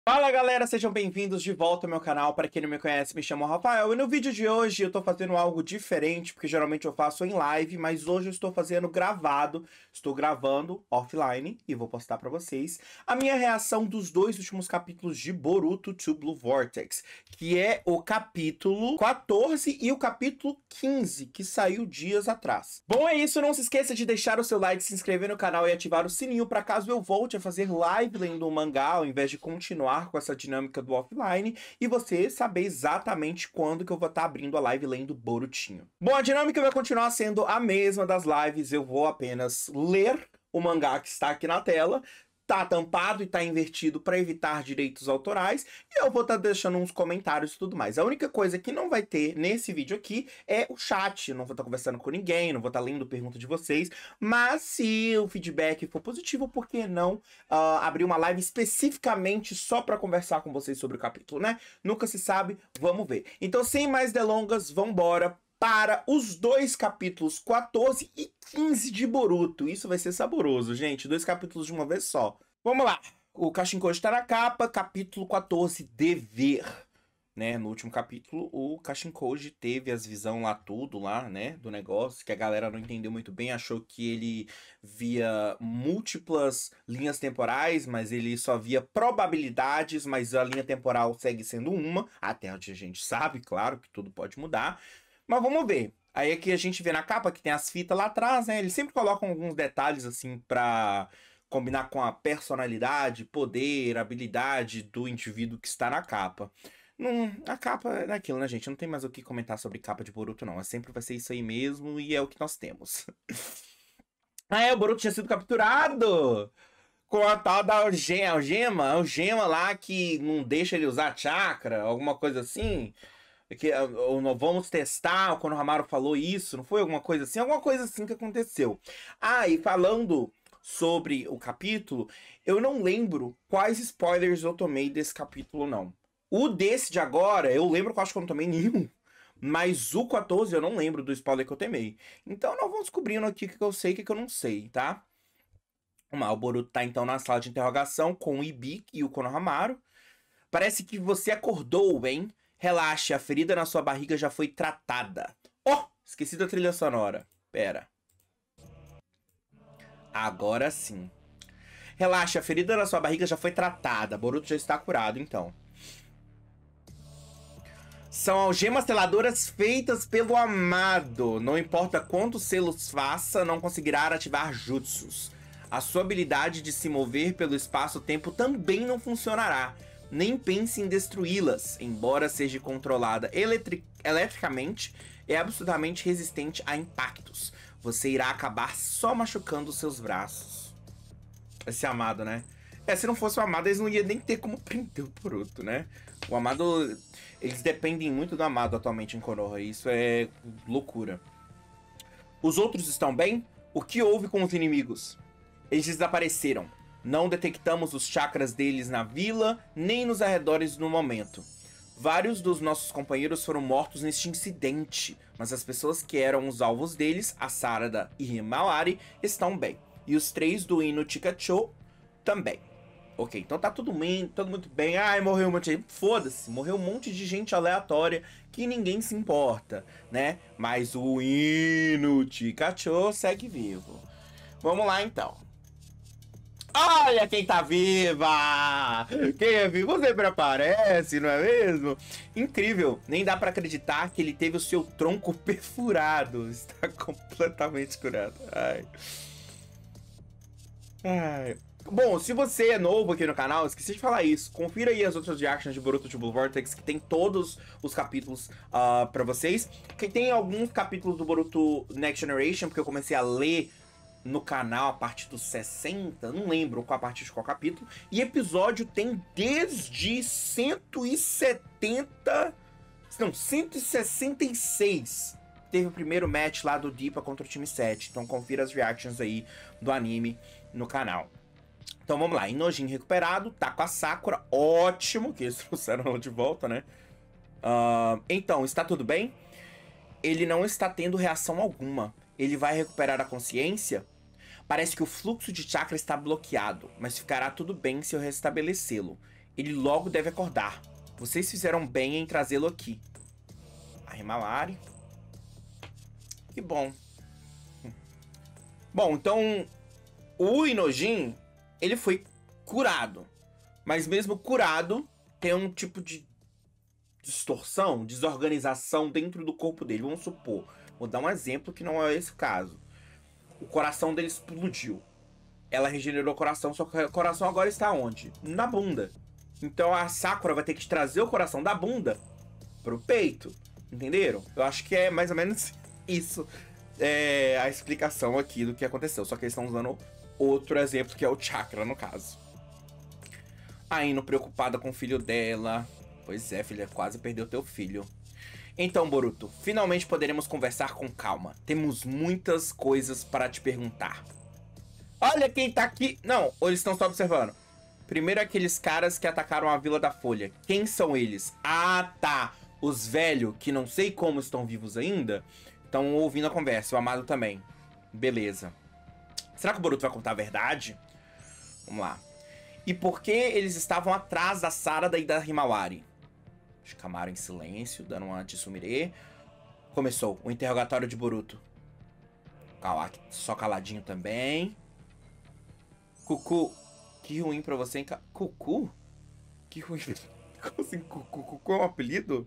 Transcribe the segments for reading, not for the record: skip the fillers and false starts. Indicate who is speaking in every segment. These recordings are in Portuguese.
Speaker 1: Fala galera, sejam bem-vindos de volta ao meu canal. Para quem não me conhece, me chamo Rafael e no vídeo de hoje eu tô fazendo algo diferente, porque geralmente eu faço em live, mas hoje eu estou fazendo gravado. Estou gravando offline e vou postar para vocês a minha reação dos dois últimos capítulos de Boruto to Blue Vortex, que é o capítulo 14 e o capítulo 15, que saiu dias atrás. Bom, é isso, não se esqueça de deixar o seu like, se inscrever no canal e ativar o sininho para caso eu volte a fazer live lendo o mangá, ao invés de continuar com essa dinâmica do offline, e você saber exatamente quando que eu vou estar abrindo a live lendo Borutinho. Bom, a dinâmica vai continuar sendo a mesma das lives, eu vou apenas ler o mangá que está aqui na tela, tá tampado e tá invertido para evitar direitos autorais, e eu vou estar deixando uns comentários e tudo mais. A única coisa que não vai ter nesse vídeo aqui é o chat, eu não vou estar conversando com ninguém, não vou estar lendo pergunta de vocês, mas se o feedback for positivo, por que não abrir uma live especificamente só para conversar com vocês sobre o capítulo, né? Nunca se sabe, vamos ver. Então, sem mais delongas, vambora para os dois capítulos 14 e 15 de Boruto. Isso vai ser saboroso, gente. Dois capítulos de uma vez só. Vamos lá. O Kashinkoji está na capa, capítulo 14, Dever. Né? No último capítulo, o Kashinkoji teve as visões lá, tudo lá, né? Do negócio, que a galera não entendeu muito bem. Achou que ele via múltiplas linhas temporais, mas ele só via probabilidades, mas a linha temporal segue sendo uma. Até onde a gente sabe, claro, que tudo pode mudar. Mas vamos ver. Aí aqui a gente vê na capa que tem as fitas lá atrás, né? Eles sempre colocam alguns detalhes assim pra combinar com a personalidade, poder, habilidade do indivíduo que está na capa. A capa é daquilo, né, gente? Não tem mais o que comentar sobre capa de Boruto, não. Sempre vai ser isso aí mesmo e é o que nós temos. O Boruto tinha sido capturado com a tal da algema lá que não deixa ele usar chakra, alguma coisa assim. Ou nós vamos testar, o Konohamaru falou isso, não foi alguma coisa assim? Alguma coisa assim que aconteceu. E falando sobre o capítulo, eu não lembro quais spoilers eu tomei desse capítulo, não. O desse de agora, eu lembro que eu acho que eu não tomei nenhum. Mas o 14 eu não lembro do spoiler que eu tomei. Então nós vamos descobrindo aqui o que eu sei e o que eu não sei, tá? O Boruto tá então na sala de interrogação com o Ibiki e o Konohamaru. Parece que você acordou, hein? Relaxe, a ferida na sua barriga já foi tratada. Esqueci da trilha sonora. Pera. Agora sim. Relaxe, a ferida na sua barriga já foi tratada. Boruto já está curado, então. São algemas seladoras feitas pelo amado. Não importa quantos selos faça, não conseguirá ativar jutsus. A sua habilidade de se mover pelo espaço-tempo também não funcionará. Nem pense em destruí-las, embora seja controlada eletricamente, é absolutamente resistente a impactos. Você irá acabar só machucando seus braços. Esse amado, né? Se não fosse o amado, eles não iam nem ter como prender o Boruto, né? O amado... Eles dependem muito do amado atualmente em Konoha, e isso é loucura. Os outros estão bem? O que houve com os inimigos? Eles desapareceram. Não detectamos os chakras deles na vila, nem nos arredores no momento. Vários dos nossos companheiros foram mortos neste incidente, mas as pessoas que eram os alvos deles, a Sarada e Himawari, estão bem. E os 3 do Ino Chikacho também. Ok, então tá tudo muito bem. Morreu um monte de gente. Foda-se, morreu um monte de gente aleatória que ninguém se importa, né? Mas o Ino Chikacho segue vivo. Vamos lá então. Olha quem tá viva! Quem é vivo sempre aparece, não é mesmo? Incrível, nem dá pra acreditar que ele teve o seu tronco perfurado. Está completamente curado. Bom, se você é novo aqui no canal, esqueci de falar isso. Confira aí as outras reactions de Boruto to Blue Vortex, que tem todos os capítulos pra vocês. Que tem alguns capítulos do Boruto Next Generation, porque eu comecei a ler no canal a partir dos 60, não lembro a partir de qual capítulo, e episódio tem desde 170, não, 166. Teve o primeiro match lá do Deepa contra o time 7, então confira as reactions aí do anime no canal. Então vamos lá, Inojin recuperado, tá com a Sakura, ótimo, que eles trouxeram ela de volta, né? Então, está tudo bem? Ele não está tendo reação alguma. Ele vai recuperar a consciência? Parece que o fluxo de chakra está bloqueado, mas ficará tudo bem se eu restabelecê-lo. Ele logo deve acordar. Vocês fizeram bem em trazê-lo aqui. A Himawari. Que bom. Bom, então... O Inojin, ele foi curado. Mas mesmo curado, tem um tipo de distorção, desorganização dentro do corpo dele. Vamos supor. Vou dar um exemplo que não é esse caso. O coração dele explodiu. Ela regenerou o coração, só que o coração agora está onde? Na bunda. Então a Sakura vai ter que trazer o coração da bunda pro peito. Entenderam? Eu acho que é mais ou menos isso. É a explicação aqui do que aconteceu. Só que eles estão usando outro exemplo, que é o chakra, no caso. A Ino preocupada com o filho dela. Pois é, filha, quase perdeu teu filho. Então, Boruto, finalmente poderemos conversar com calma. Temos muitas coisas para te perguntar. Olha quem tá aqui. Não, eles estão só observando. Primeiro aqueles caras que atacaram a Vila da Folha. Quem são eles? Ah, tá. Os velhos, que não sei como estão vivos ainda, estão ouvindo a conversa. O Amado também. Beleza. Será que o Boruto vai contar a verdade? Vamos lá. E por que eles estavam atrás da Sarada e da Himawari? Shikamaru em silêncio, dando uma de sumire. Começou o interrogatório de Boruto. Kawaki só caladinho também. Cucu, que ruim pra você, hein? Cucu? Que ruim. Como assim, Cucu? Cucu é um apelido?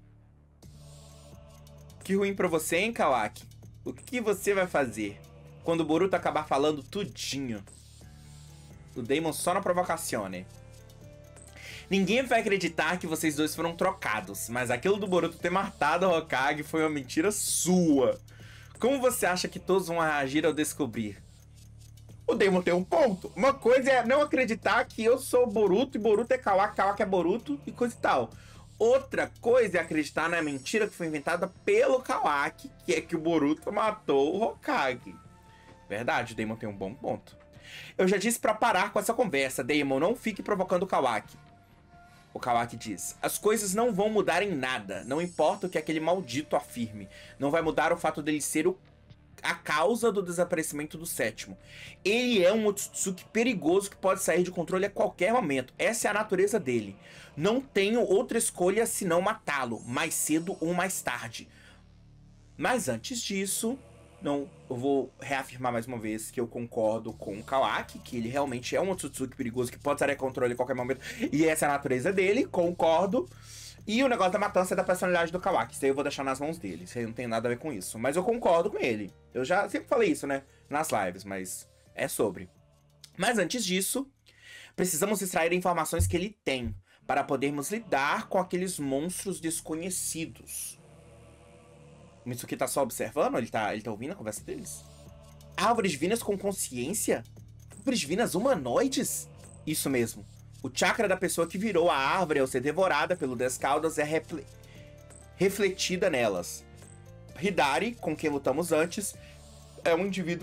Speaker 1: Que ruim pra você, hein, Kawaki? O que você vai fazer quando o Boruto acabar falando tudinho? O Daemon só na provocação, né? Ninguém vai acreditar que vocês dois foram trocados, mas aquilo do Boruto ter matado o Hokage foi uma mentira sua. Como você acha que todos vão reagir ao descobrir? O Daemon tem um ponto. Uma coisa é não acreditar que eu sou Boruto e Boruto é Kawaki, Kawaki é Boruto e coisa e tal. Outra coisa é acreditar na mentira que foi inventada pelo Kawaki, que é que o Boruto matou o Hokage. Verdade, o Daemon tem um bom ponto. Eu já disse pra parar com essa conversa, Daemon, não fique provocando o Kawaki. O Kawaki diz, as coisas não vão mudar em nada, não importa o que aquele maldito afirme. Não vai mudar o fato dele ser a causa do desaparecimento do sétimo. Ele é um Otsutsuki perigoso que pode sair de controle a qualquer momento. Essa é a natureza dele. Não tenho outra escolha senão matá-lo, mais cedo ou mais tarde. Mas antes disso, eu vou reafirmar mais uma vez que eu concordo com o Kawaki, que ele realmente é um Otsutsuki perigoso que pode sair de controle a qualquer momento. E essa é a natureza dele, concordo. E o negócio da matança é da personalidade do Kawaki. Isso aí eu vou deixar nas mãos dele. Isso aí não tem nada a ver com isso. Mas eu concordo com ele. Eu já sempre falei isso, né? Nas lives, mas é sobre. Mas antes disso, precisamos extrair informações que ele tem para podermos lidar com aqueles monstros desconhecidos. O Mitsuki tá só observando? Ele tá ouvindo a conversa deles? Árvores divinas com consciência? Árvores divinas humanoides? Isso mesmo. O chakra da pessoa que virou a árvore ao ser devorada pelo 10 caudas é refletida nelas. Hidari, com quem lutamos antes, é um indivíduo...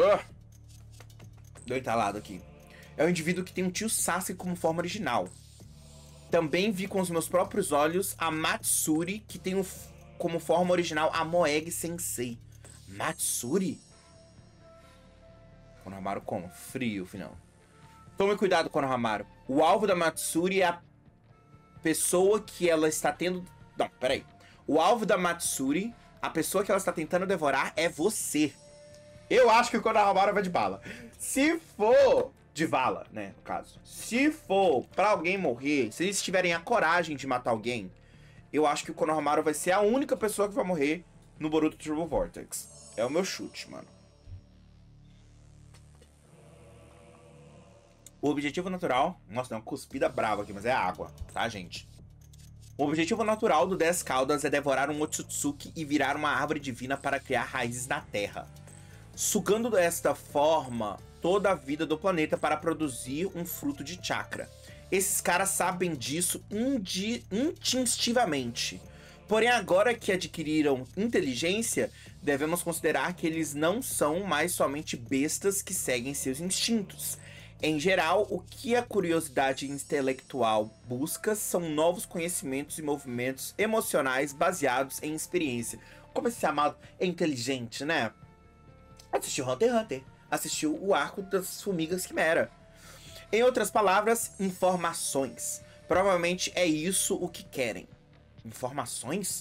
Speaker 1: Deu entalado aqui. É um indivíduo que tem um tio Sasuke como forma original. Também vi com os meus próprios olhos a Matsuri, que tem como forma original a Moegi Sensei. Matsuri? Konohamaru como? Frio, final. Tome cuidado, Konohamaru. O alvo da Matsuri é a pessoa que ela está tendo... Não, peraí. O alvo da Matsuri, a pessoa que ela está tentando devorar, é você. Eu acho que o Konohamaru vai de bala. Se for... De vala, né, no caso. Se for pra alguém morrer, se eles tiverem a coragem de matar alguém, eu acho que o Konohamaru vai ser a única pessoa que vai morrer no Boruto Turbo Vortex. É o meu chute, mano. O objetivo natural... Nossa, deu uma cuspida brava aqui, mas é água, tá, gente? O objetivo natural do 10 caudas é devorar um Otsutsuki e virar uma árvore divina para criar raízes na Terra, sugando desta forma toda a vida do planeta para produzir um fruto de chakra. Esses caras sabem disso instintivamente. Porém, agora que adquiriram inteligência, devemos considerar que eles não são mais somente bestas que seguem seus instintos. Em geral, o que a curiosidade intelectual busca são novos conhecimentos e movimentos emocionais baseados em experiência. Como esse chamado é inteligente, né? Assistiu Hunter x Hunter. Assistiu o arco das formigas quimera. Em outras palavras, informações. Provavelmente é isso o que querem. Informações?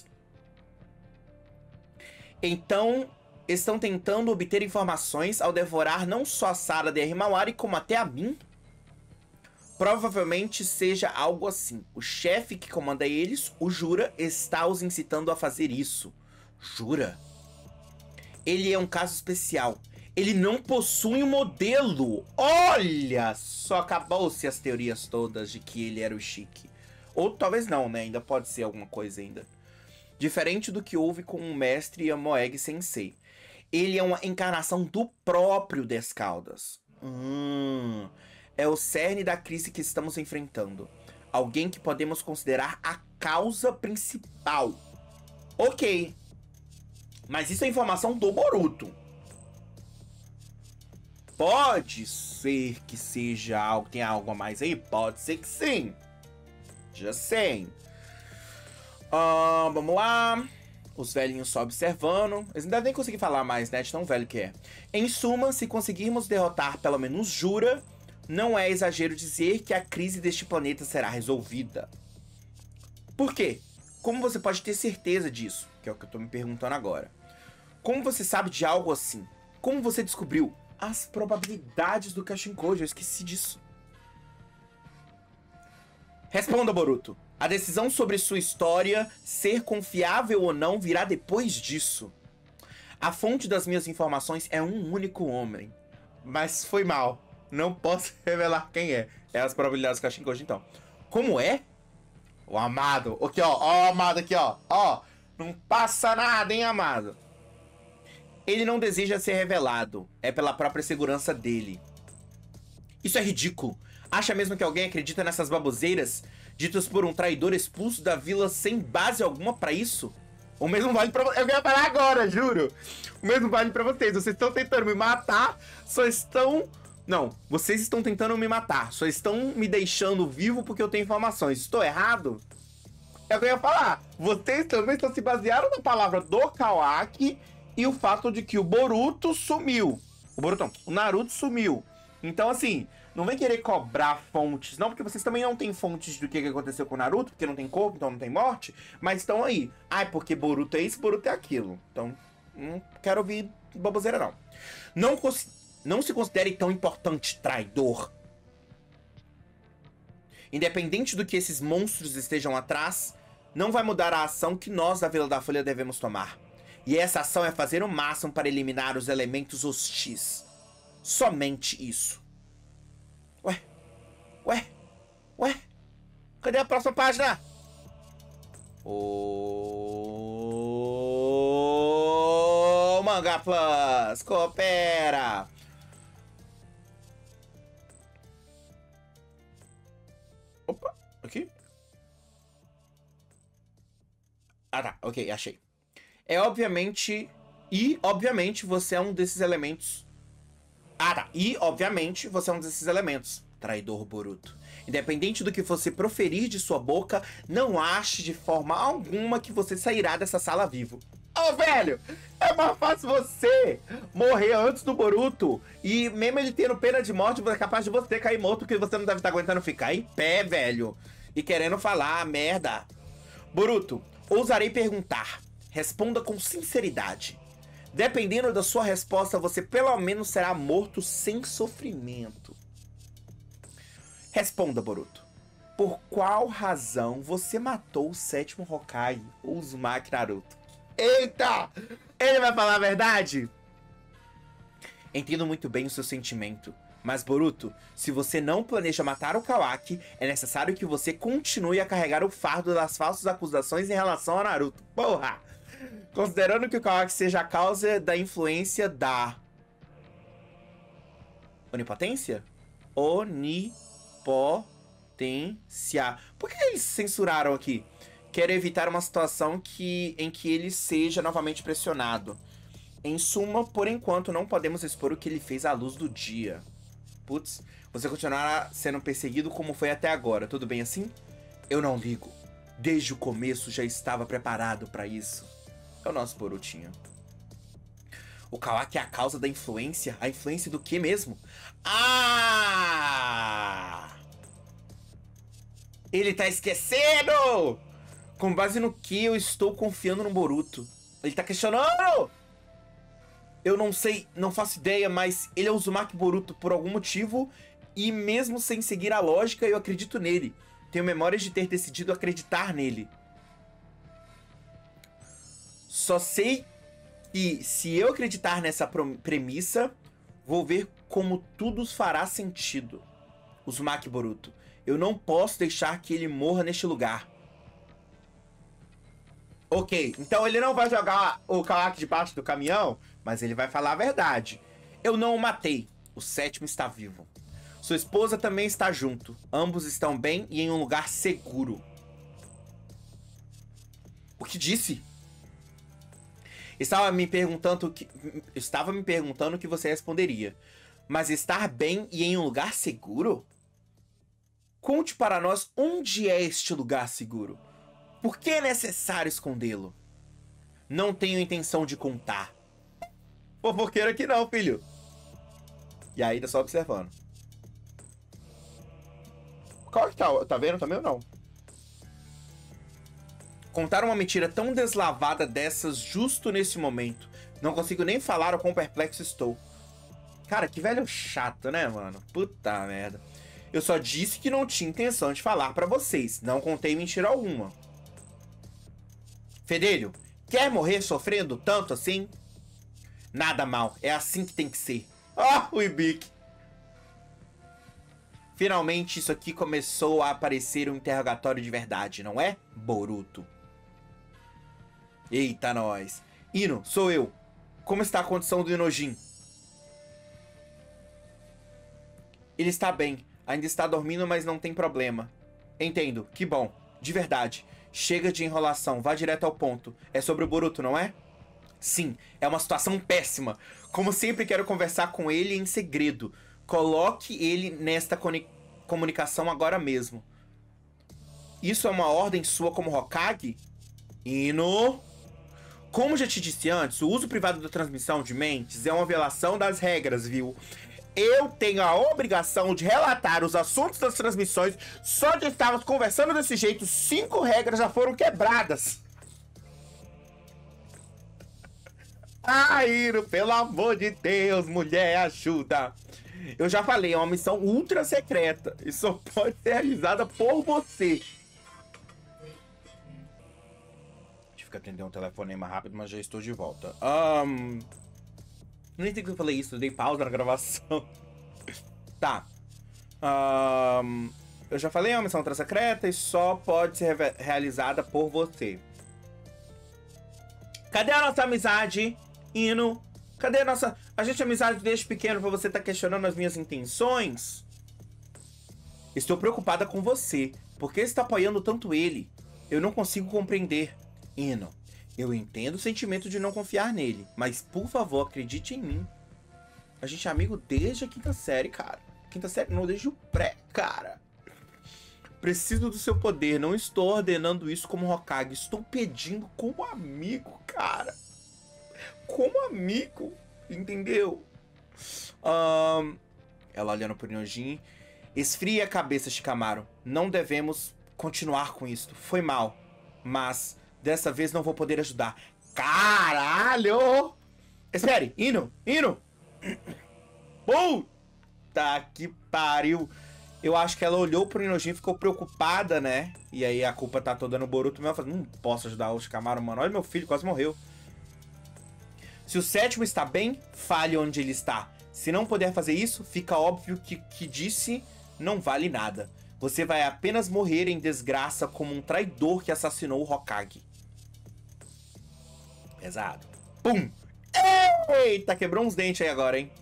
Speaker 1: Então, estão tentando obter informações ao devorar não só a Sara de Himawari, como até a mim? Provavelmente seja algo assim. O chefe que comanda eles, o Jura, está os incitando a fazer isso. Jura? Ele é um caso especial. Ele não possui um modelo. Olha só, acabou-se as teorias todas de que ele era o Shiki. Ou talvez não, né? Ainda pode ser alguma coisa ainda. Diferente do que houve com o mestre Moeg Sensei. Ele é uma encarnação do próprio Descaldas. É o cerne da crise que estamos enfrentando. Alguém que podemos considerar a causa principal. Ok. Mas isso é informação do Boruto. Pode ser que seja algo, tem algo a mais aí? Pode ser que sim. Já sei. Vamos lá. Os velhinhos só observando. Eles não devem nem conseguir falar mais, né? De tão velho que é. Em suma, se conseguirmos derrotar pelo menos Jura, não é exagero dizer que a crise deste planeta será resolvida. Por quê? Como você pode ter certeza disso? Que é o que eu tô me perguntando agora. Como você sabe de algo assim? Como você descobriu? As probabilidades do Kashinkoji, eu esqueci disso. Responda, Boruto. A decisão sobre sua história ser confiável ou não virá depois disso. A fonte das minhas informações é um único homem. Mas foi mal. Não posso revelar quem é. É as probabilidades do Kashinkoji, então. Como é? O Amado. Aqui, ó. Ó o Amado aqui, ó. Ó. Não passa nada, hein, Amado. Ele não deseja ser revelado. É pela própria segurança dele. Isso é ridículo. Acha mesmo que alguém acredita nessas baboseiras ditas por um traidor expulso da vila sem base alguma pra isso? O mesmo vale pra vocês. Eu ia falar agora, juro. O mesmo vale pra vocês. Vocês estão tentando me matar, só estão... Não, vocês estão tentando me matar, só estão me deixando vivo porque eu tenho informações. Estou errado? É o que eu ia falar. Vocês também estão se baseando na palavra do Kawaki e o fato de que o Boruto sumiu. O Boruto não, o Naruto sumiu. Então, assim, não vem querer cobrar fontes, não, porque vocês também não têm fontes do que aconteceu com o Naruto, porque não tem corpo, então não tem morte, mas estão aí. Ah, é porque Boruto é isso, Boruto é aquilo. Então, não quero ouvir baboseira, não. Não se considere tão importante, traidor. Independente do que esses monstros estejam atrás, não vai mudar a ação que nós da Vila da Folha devemos tomar. E essa ação é fazer o máximo para eliminar os elementos hostis. Somente isso. Ué? Cadê a próxima página? Ô, Manga Plus, coopera. Opa, aqui. Ah, tá, ok, achei. Obviamente você é um desses elementos. Ah, tá. E, obviamente, você é um desses elementos, traidor Boruto. Independente do que você proferir de sua boca, não ache de forma alguma que você sairá dessa sala vivo. Ô, velho, é mais fácil você morrer antes do Boruto. E mesmo ele tendo pena de morte, é capaz de você cair morto, porque você não deve estar aguentando ficar em pé, velho. E querendo falar merda. Boruto, ousarei perguntar. Responda com sinceridade. Dependendo da sua resposta, você pelo menos será morto sem sofrimento. Responda, Boruto. Por qual razão você matou o sétimo Hokage, o Uzumaki Naruto? Eita! Ele vai falar a verdade? Entendo muito bem o seu sentimento. Mas, Boruto, se você não planeja matar o Kawaki, é necessário que você continue a carregar o fardo das falsas acusações em relação a Naruto. Porra! Considerando que o Kawaki seja a causa da influência da... Onipotência? Onipotência. Por que eles censuraram aqui? Quero evitar uma situação em que ele seja novamente pressionado. Em suma, por enquanto, não podemos expor o que ele fez à luz do dia. Putz, você continuará sendo perseguido como foi até agora. Tudo bem assim? Eu não ligo. Desde o começo já estava preparado para isso. É o nosso Borutinho. O Kawaki é a causa da influência? A influência do que mesmo? Ah! Ele tá esquecendo! Com base no que eu estou confiando no Boruto. Ele tá questionando! Eu não sei, não faço ideia, mas ele é o Uzumaki Boruto por algum motivo. E mesmo sem seguir a lógica, eu acredito nele. Tenho memórias de ter decidido acreditar nele. Só sei que se eu acreditar nessa premissa, vou ver como tudo fará sentido. Uzumaki Boruto. Eu não posso deixar que ele morra neste lugar. Ok, então ele não vai jogar o Kawaki debaixo do caminhão, mas ele vai falar a verdade. Eu não o matei. O sétimo está vivo. Sua esposa também está junto. Ambos estão bem e em um lugar seguro. O que disse? Estava me perguntando o que você responderia. Mas estar bem e em um lugar seguro? Conte para nós onde é este lugar seguro. Por que é necessário escondê-lo? Não tenho intenção de contar. Fofoqueiro aqui não, filho. E aí, tá só observando. Qual que tá? Tá vendo também ou não? Contar uma mentira tão deslavada dessas justo nesse momento. Não consigo nem falar o quão perplexo estou. Cara, que velho chato, né, mano? Puta merda. Eu só disse que não tinha intenção de falar pra vocês. Não contei mentira alguma. Fedelho, quer morrer sofrendo tanto assim? Nada mal, é assim que tem que ser. Ah, o Ibiki. Finalmente isso aqui começou a aparecer um interrogatório de verdade, não é, Boruto? Eita, nós. Ino, sou eu. Como está a condição do Inojin? Ele está bem. Ainda está dormindo, mas não tem problema. Entendo, que bom. De verdade. Chega de enrolação, vá direto ao ponto. É sobre o Boruto, não é? Sim, é uma situação péssima. Como sempre, quero conversar com ele em segredo. Coloque ele nesta comunicação agora mesmo. Isso é uma ordem sua como Hokage? Ino... Como já te disse antes, o uso privado da transmissão de mentes é uma violação das regras, viu? Eu tenho a obrigação de relatar os assuntos das transmissões. Só de estarmos conversando desse jeito, 5 regras já foram quebradas. Ai, pelo amor de Deus, mulher, ajuda. Eu já falei, é uma missão ultra secreta e só pode ser realizada por você. Tive que atender um telefonema rápido, mas já estou de volta. Nem sei que eu falei isso, eu dei pausa na gravação. Tá. Eu já falei, é uma missão ultra secreta e só pode ser realizada por você. Cadê a nossa amizade, Ino? Cadê a nossa... A gente é amizade desde pequeno pra você tá questionando as minhas intenções? Estou preocupada com você. Por que está apoiando tanto ele? Eu não consigo compreender. Ino, eu entendo o sentimento de não confiar nele, mas por favor, acredite em mim. A gente é amigo desde a quinta série, cara. Quinta série não, desde o pré, cara. Preciso do seu poder. Não estou ordenando isso como Hokage. Estou pedindo como amigo, cara. Como amigo. Entendeu? Ela olhando pro Nyojin. Esfrie a cabeça, Shikamaru. Não devemos continuar com isso. Foi mal. Mas dessa vez não vou poder ajudar. Caralho! Espere, Ino! Ino! Puta que pariu! Eu acho que ela olhou pro Inojin e ficou preocupada, né? E aí a culpa tá toda no Boruto. Mas ela falou, não posso ajudar o Shikamaru, mano. Olha meu filho, quase morreu. Se o sétimo está bem, fale onde ele está. Se não puder fazer isso, fica óbvio que disse não vale nada. Você vai apenas morrer em desgraça como um traidor que assassinou o Hokage. Pesado. Pum! Eita, quebrou uns dentes aí agora, hein?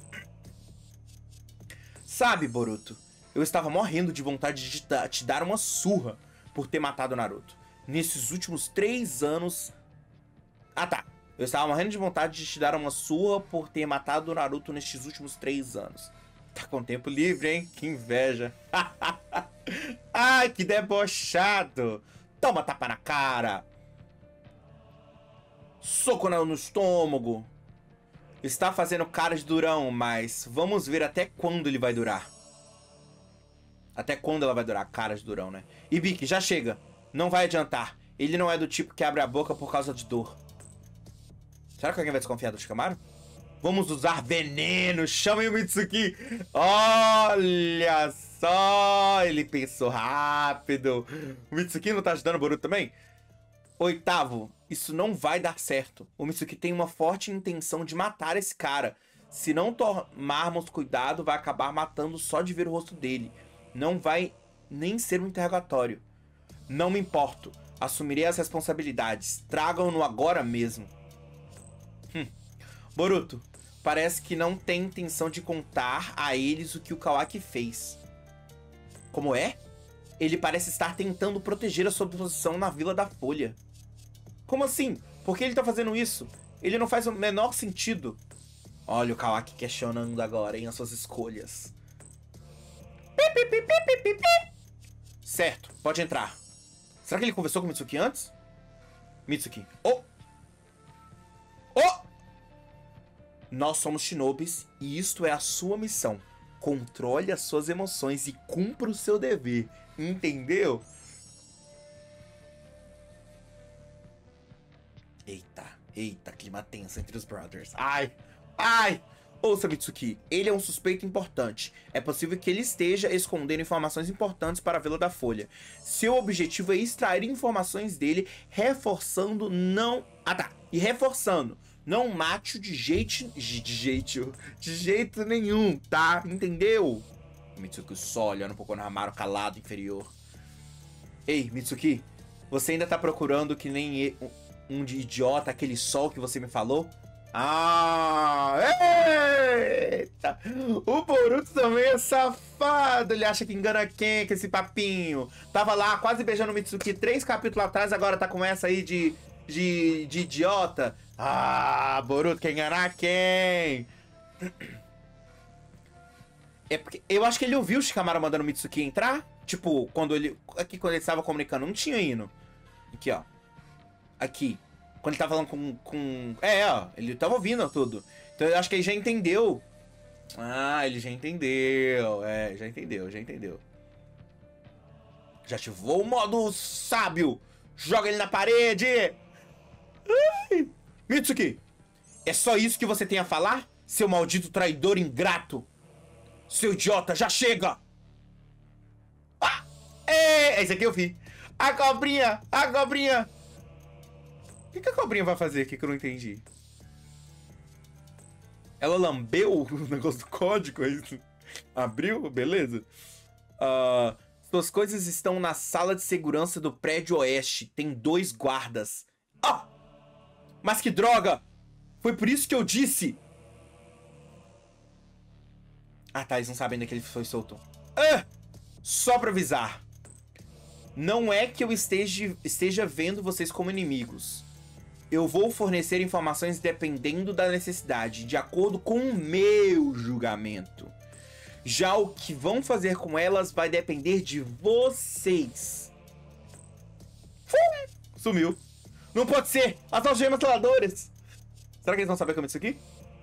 Speaker 1: Sabe, Boruto, eu estava morrendo de vontade de te dar uma surra por ter matado o Naruto. Nesses últimos 3 anos... Ah, tá. Eu estava morrendo de vontade de te dar uma surra por ter matado o Naruto nestes últimos 3 anos. Tá com tempo livre, hein? Que inveja. Ai, que debochado. Toma tapa na cara. Soco no estômago. Está fazendo cara de durão, mas vamos ver até quando ele vai durar. Até quando ela vai durar? Cara de durão, né? Ibiki, já chega. Não vai adiantar. Ele não é do tipo que abre a boca por causa de dor. Será que alguém vai desconfiar do Shikamaru? Vamos usar veneno. Chamem o Mitsuki. Olha só. Ele pensou rápido. O Mitsuki não tá ajudando o Boruto também? Oitavo. Isso não vai dar certo. O Mitsuki tem uma forte intenção de matar esse cara. Se não tomarmos cuidado, vai acabar matando só de ver o rosto dele. Não vai nem ser um interrogatório. Não me importo. Assumirei as responsabilidades. Tragam-no agora mesmo. Boruto, parece que não tem intenção de contar a eles o que o Kawaki fez. Como é? Ele parece estar tentando proteger a sua posição na Vila da Folha. Como assim? Por que ele tá fazendo isso? Ele não faz o menor sentido. Olha o Kawaki questionando agora, hein, as suas escolhas. Certo, pode entrar. Será que ele conversou com o Mitsuki antes? Mitsuki. Oh! Oh! Nós somos shinobis e isto é a sua missão. Controle as suas emoções e cumpra o seu dever. Entendeu? Eita, clima tenso entre os brothers. Ai! Ouça, Mitsuki, ele é um suspeito importante. É possível que ele esteja escondendo informações importantes para a Vila da Folha. Seu objetivo é extrair informações dele, reforçando reforçando. Não mate-o de jeito nenhum, tá? Entendeu? O Mitsuki só olhando pro Konohamaru calado, inferior. Ei, Mitsuki, você ainda tá procurando que nem um de idiota aquele sol que você me falou? Eita! O Boruto também é safado. Ele acha que engana quem com esse papinho? Tava lá quase beijando o Mitsuki 3 capítulos atrás, agora tá com essa aí de idiota. Boruto quer enganar quem? É porque eu acho que ele ouviu o Shikamaru mandando o Mitsuki entrar. Tipo, quando ele estava comunicando, não tinha hino. Aqui, ó. Aqui. Quando ele tava falando com... ele tava ouvindo tudo. Então eu acho que ele já entendeu. Ele já entendeu. Já entendeu. Já ativou o modo sábio. Joga ele na parede. Ai. Mitsuki, é só isso que você tem a falar? Seu maldito traidor ingrato. Seu idiota, já chega. Esse aqui eu vi. A cobrinha. O que a cobrinha vai fazer aqui que eu não entendi? Ela lambeu o negócio do código, é isso? Abriu? Beleza. Suas coisas estão na sala de segurança do prédio oeste. Tem 2 guardas. Mas que droga! Foi por isso que eu disse! Tá, eles não sabem ainda que ele foi solto. Só pra avisar. Não é que eu esteja vendo vocês como inimigos. Eu vou fornecer informações dependendo da necessidade, de acordo com o meu julgamento. Já o que vão fazer com elas vai depender de vocês. Sumiu. Não pode ser! As algemas seladoras! Será que eles não sabem como é isso aqui?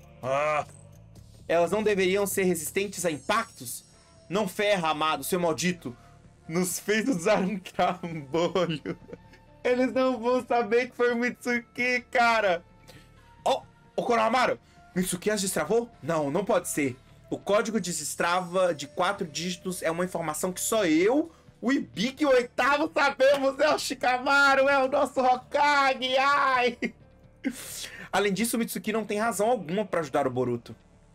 Speaker 1: Elas não deveriam ser resistentes a impactos? Não ferra, amado, seu maldito! Nos fez usar um trambolho. Eles não vão saber que foi o Mitsuki, cara! O Konohamaru! Mitsuki as destravou? Não pode ser. O código de destrava de 4 dígitos é uma informação que só eu, o Ibiki, o 8º, sabemos. É o Shikamaru, é o nosso Hokage, ai! Além disso, o Mitsuki não tem razão alguma pra ajudar o Boruto.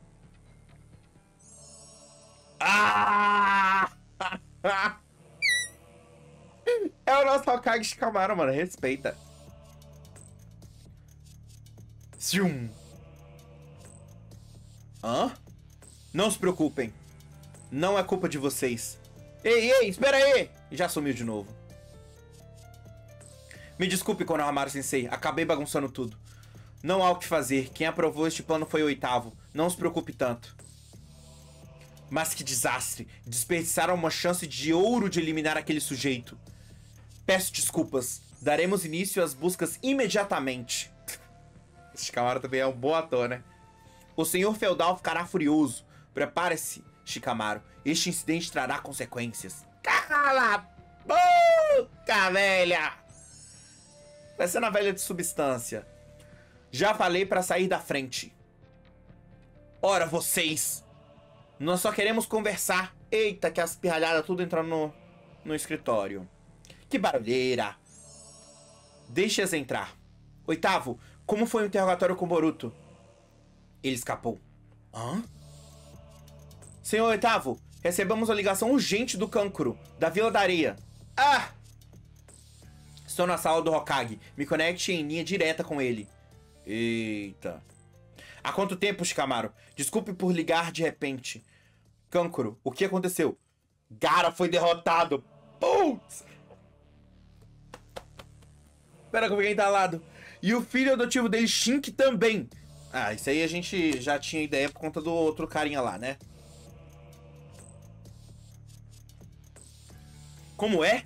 Speaker 1: É o nosso Hokage Shikamaru, mano. Respeita. Zium. Não se preocupem. Não é culpa de vocês. Ei, espera aí! Já sumiu de novo. Me desculpe, Konohamaru Sensei. Acabei bagunçando tudo. Não há o que fazer. Quem aprovou este plano foi o 8º. Não se preocupe tanto. Mas que desastre. Desperdiçaram uma chance de ouro de eliminar aquele sujeito. Peço desculpas. Daremos início às buscas imediatamente. Esse Shikamaru também é um bom ator, né? O senhor feudal ficará furioso. Prepare-se Shikamaru. Este incidente trará consequências. Cala a boca, velha! Vai ser na velha de substância. Já falei pra sair da frente. Ora, vocês! Nós só queremos conversar. Eita, que as pirralhadas tudo entrando no escritório. Que barulheira! Deixe-as entrar. Oitavo, como foi o interrogatório com Boruto? Ele escapou. Hã? Senhor Oitavo, recebemos uma ligação urgente do Kankuro, da Vila da Areia. Ah! Estou na sala do Hokage. Me conecte em linha direta com ele. Eita. Há quanto tempo, Shikamaru? Desculpe por ligar de repente. Kankuro, o que aconteceu? Gaara foi derrotado. Putz! Pera que eu fiquei entalado. E o filho adotivo dele, Shink, também. Ah, isso aí a gente já tinha ideia por conta do outro carinha lá, né? Como é?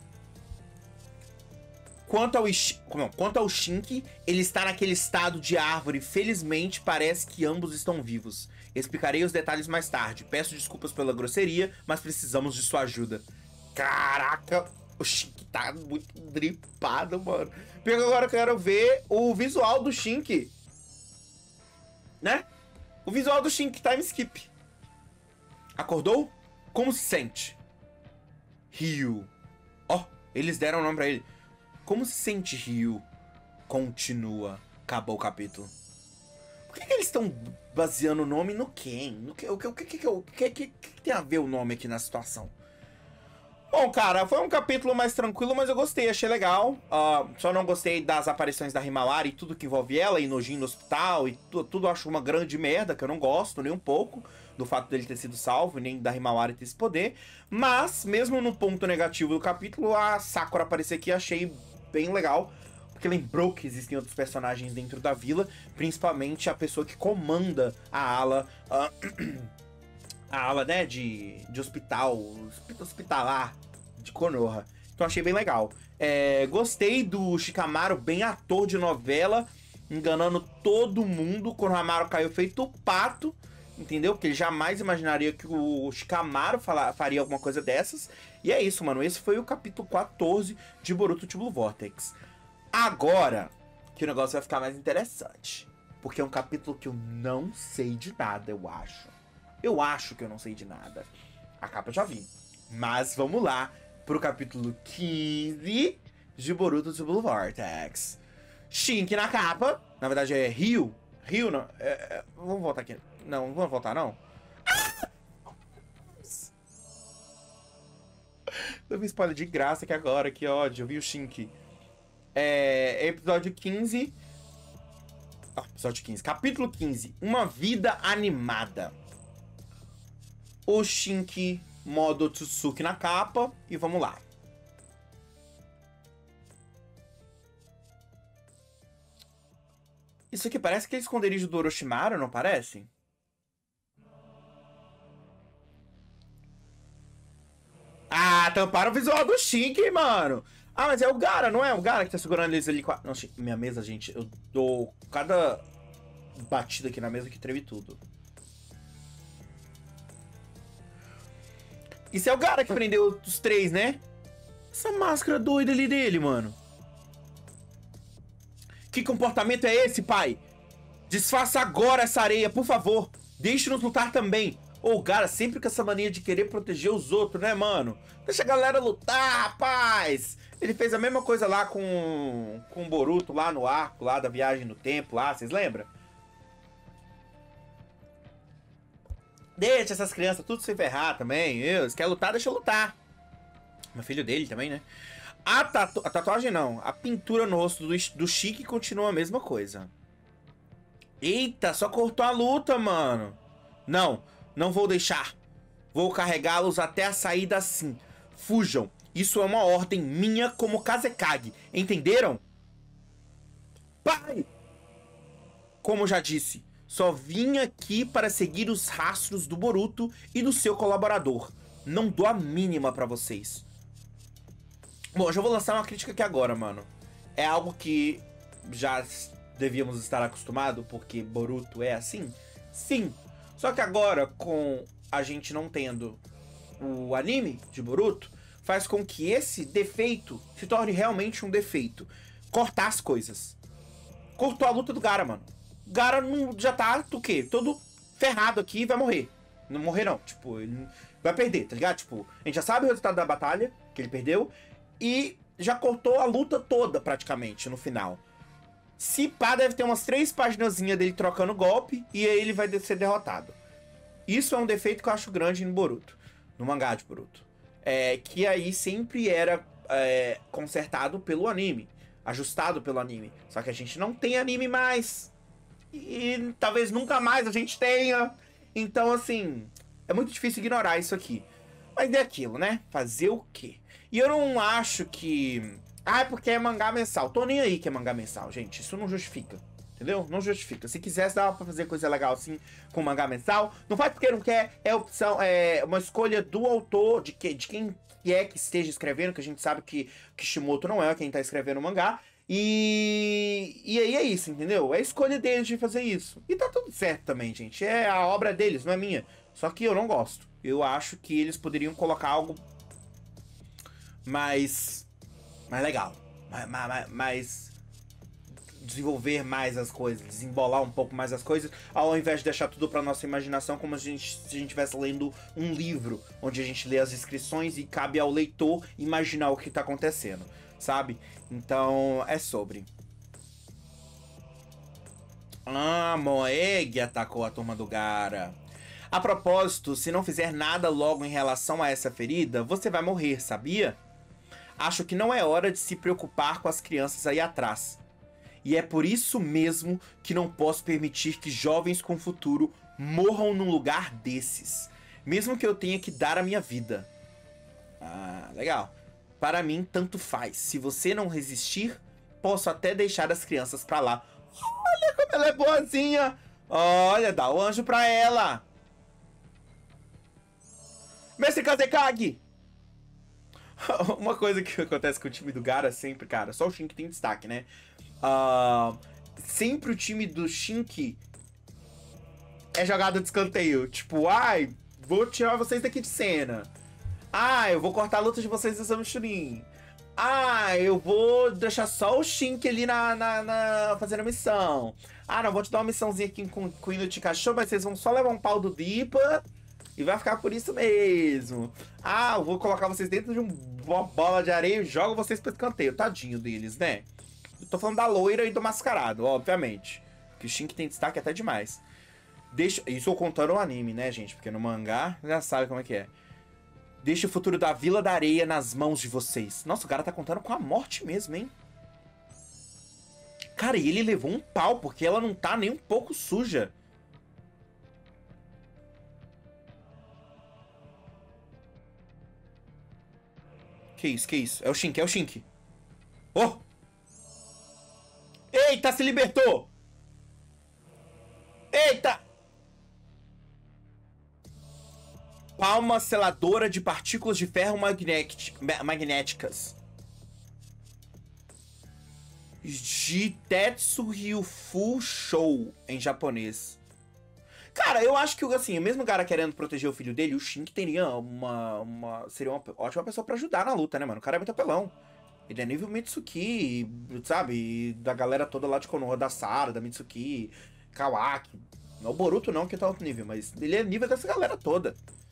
Speaker 1: Quanto ao Shink, ele está naquele estado de árvore. Felizmente, parece que ambos estão vivos. Explicarei os detalhes mais tarde. Peço desculpas pela grosseria, mas precisamos de sua ajuda. Caraca, o Shink tá muito dripado, mano. Porque agora eu quero ver o visual do Shink. Né? O visual do Shink, time skip. Acordou? Como se sente? Ryu. Ó, eles deram o nome pra ele. Como se sente, Ryu? Continua. Acabou o capítulo. Por que eles estão baseando o nome no quem? O que tem a ver o nome aqui na situação? Bom, cara, foi um capítulo mais tranquilo, mas eu gostei, achei legal. Só não gostei das aparições da Himawari e tudo que envolve ela, e Nojin no hospital, e tudo eu acho uma grande merda, que eu não gosto nem um pouco do fato dele ter sido salvo, nem da Himawari ter esse poder. Mas, mesmo no ponto negativo do capítulo, a Sakura aparecer aqui achei bem legal, porque lembrou que existem outros personagens dentro da vila, principalmente a pessoa que comanda a ala... a ala, né, de hospitalar de Konoha. Então achei bem legal. Gostei do Shikamaru, bem ator de novela, enganando todo mundo. Konohamaru caiu feito pato, entendeu? Porque ele jamais imaginaria que o Shikamaru faria alguma coisa dessas. E é isso, mano. Esse foi o capítulo 14 de Boruto Blue Vortex. Agora que o negócio vai ficar mais interessante, porque é um capítulo que eu não sei de nada, eu acho. Eu acho que eu não sei de nada. A capa eu já vi. Mas vamos lá pro capítulo 15 de Boruto Blue Vortex. Shink na capa. Na verdade é Ryu. Ryu não. Vamos voltar aqui. Não vamos voltar não. Eu vi spoiler de graça aqui agora. Que ódio. Eu vi o Shink. Episódio 15. Episódio 15. Capítulo 15. Uma vida animada. O Shink, modo Tsutsuki na capa. E vamos lá. Isso aqui parece aquele esconderijo do Orochimaru, não parece? Ah, tamparam o visual do Shink, mano. Ah, mas é o Gaara, não é? O Gaara que tá segurando eles ali com a... Não, minha mesa, gente, eu dou cada batida aqui na mesa que treme tudo. Isso é o Gaara que prendeu os três, né? Essa máscara doida ali dele, mano. Que comportamento é esse, pai? Desfaça agora essa areia, por favor. Deixe-nos lutar também. Ô, Gaara, sempre com essa mania de querer proteger os outros, né, mano? Deixa a galera lutar, rapaz. Ele fez a mesma coisa lá com o Boruto, lá no arco, lá da viagem no tempo, lá, vocês lembram? Deixa essas crianças tudo se ferrar também. Se quer lutar, deixa eu lutar. Meu filho dele também, né? A tatuagem não. A pintura no rosto do Shiki continua a mesma coisa. Eita, só cortou a luta, mano. Não vou deixar. Vou carregá-los até a saída assim. Fujam. Isso é uma ordem minha como Kazekage. Entenderam? Pai! Como já disse, só vim aqui para seguir os rastros do Boruto e do seu colaborador. Não dou a mínima pra vocês. Bom, eu já vou lançar uma crítica aqui agora, mano. É algo que já devíamos estar acostumados, porque Boruto é assim? Sim. Só que agora, com a gente não tendo o anime de Boruto, faz com que esse defeito se torne realmente um defeito. Cortar as coisas. Cortou a luta do Gaara, mano. O Gaara não, já tá, o quê? Todo ferrado aqui e vai morrer. Não morrer não, tipo, ele vai perder, tá ligado? Tipo, a gente já sabe o resultado da batalha, que ele perdeu, e já cortou a luta toda, praticamente, no final. Se pá, deve ter umas 3 paginazinhas dele trocando golpe, e aí ele vai ser derrotado. Isso é um defeito que eu acho grande no Boruto, no mangá de Boruto. Que aí sempre era consertado pelo anime, ajustado pelo anime. Só que a gente não tem anime mais. E talvez nunca mais a gente tenha. Então, assim, é muito difícil ignorar isso aqui. Mas é aquilo, né? Fazer o quê? E eu não acho que... Ah, é porque é mangá mensal. Tô nem aí que é mangá mensal, gente. Isso não justifica. Entendeu? Não justifica. Se quisesse, dava pra fazer coisa legal assim com mangá mensal. Não faz porque não quer. É opção, é uma escolha do autor, de quem é que esteja escrevendo, que a gente sabe que Kishimoto não é quem tá escrevendo o mangá. E aí é isso, entendeu? É a escolha deles de fazer isso. E tá tudo certo também, gente. É a obra deles, não é minha. Só que eu não gosto. Eu acho que eles poderiam colocar algo mais legal. Mais desenvolver mais as coisas, desembolar um pouco mais as coisas, ao invés de deixar tudo pra nossa imaginação, como se a gente estivesse lendo um livro, onde a gente lê as descrições e cabe ao leitor imaginar o que tá acontecendo, sabe? Então, é sobre. Ah, Moeg atacou a turma do Gaara. A propósito, se não fizer nada logo em relação a essa ferida, você vai morrer, sabia? Acho que não é hora de se preocupar com as crianças aí atrás. E é por isso mesmo que não posso permitir que jovens com futuro morram num lugar desses. Mesmo que eu tenha que dar a minha vida. Ah, legal. Para mim, tanto faz. Se você não resistir, posso até deixar as crianças pra lá. Olha como ela é boazinha. Olha, dá o anjo pra ela. Mestre Kazekage! Uma coisa que acontece com o time do Gaara sempre, cara, só o Shinki tem destaque, né? Sempre o time do Shinki é jogado de escanteio. Tipo, ai, vou tirar vocês daqui de cena. Ah, eu vou cortar a luta de vocês do Samuchurin. Ah, eu vou deixar só o Shinki ali fazendo a missão. Ah, não, vou te dar uma missãozinha aqui com o Ino de cachorro, mas vocês vão só levar um pau do Dipa e vai ficar por isso mesmo. Ah, eu vou colocar vocês dentro de uma bola de areia e jogo vocês pro escanteio. Tadinho deles, né? Eu tô falando da loira e do mascarado, obviamente. Que o Shinki tem destaque até demais. Isso eu contando o anime, né, gente? Porque no mangá, já sabe como é que é. Deixe o futuro da Vila da Areia nas mãos de vocês. Nossa, o cara tá contando com a morte mesmo, hein? Cara, e ele levou um pau, porque ela não tá nem um pouco suja. Que isso, que isso? É o Shinki, é o Shinki. Oh! Eita, se libertou! Eita! Palma seladora de partículas de ferro magnéticas. Jitetsu Ryufu Shou, em japonês. Cara, eu acho que, assim, mesmo o cara querendo proteger o filho dele, o Shinki teria seria uma ótima pessoa pra ajudar na luta, né, mano? O cara é muito apelão. Ele é nível Mitsuki, sabe? Da galera toda lá de Konoha, da Sara, da Mitsuki, Kawaki. Não o Boruto não, que tá outro nível, mas ele é nível dessa galera toda.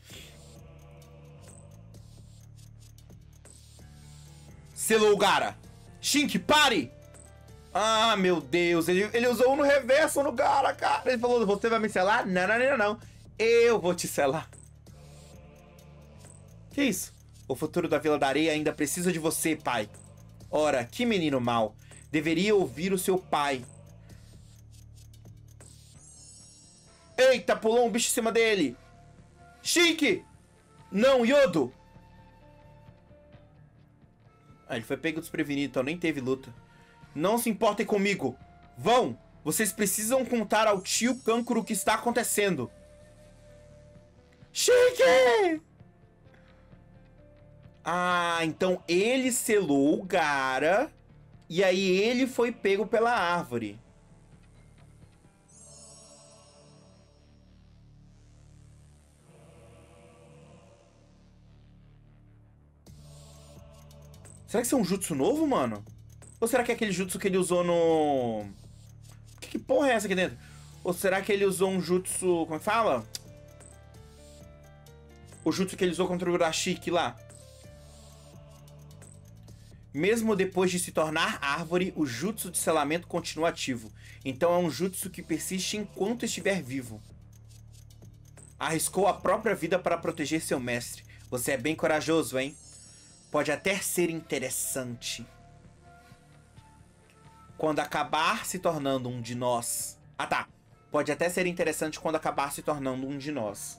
Speaker 1: Selou o Gaara. Shinki, pare! Ah, meu Deus. Ele usou um no reverso no Gaara, cara. Ele falou, você vai me selar? Não, não, não, não. Eu vou te selar. Que isso? O futuro da Vila da Areia ainda precisa de você, pai. Ora, que menino mau. Deveria ouvir o seu pai. Eita, pulou um bicho em cima dele. Shinki! Não, Yodo! Ah, ele foi pego desprevenido, então nem teve luta. Não se importem comigo. Vão! Vocês precisam contar ao tio Kankuro o que está acontecendo. Shinki! Ah, então ele selou o Gaara. E aí ele foi pego pela árvore. Será que isso é um jutsu novo, mano? Ou será que é aquele jutsu que ele usou no... Que porra é essa aqui dentro? Ou será que ele usou um jutsu... Como é que fala? O jutsu que ele usou contra o Urashiki lá. Mesmo depois de se tornar árvore, o jutsu de selamento continua ativo. Então é um jutsu que persiste enquanto estiver vivo. Arriscou a própria vida para proteger seu mestre. Você é bem corajoso, hein? Pode até ser interessante. Quando acabar se tornando um de nós... Ah, tá. Pode até ser interessante quando acabar se tornando um de nós.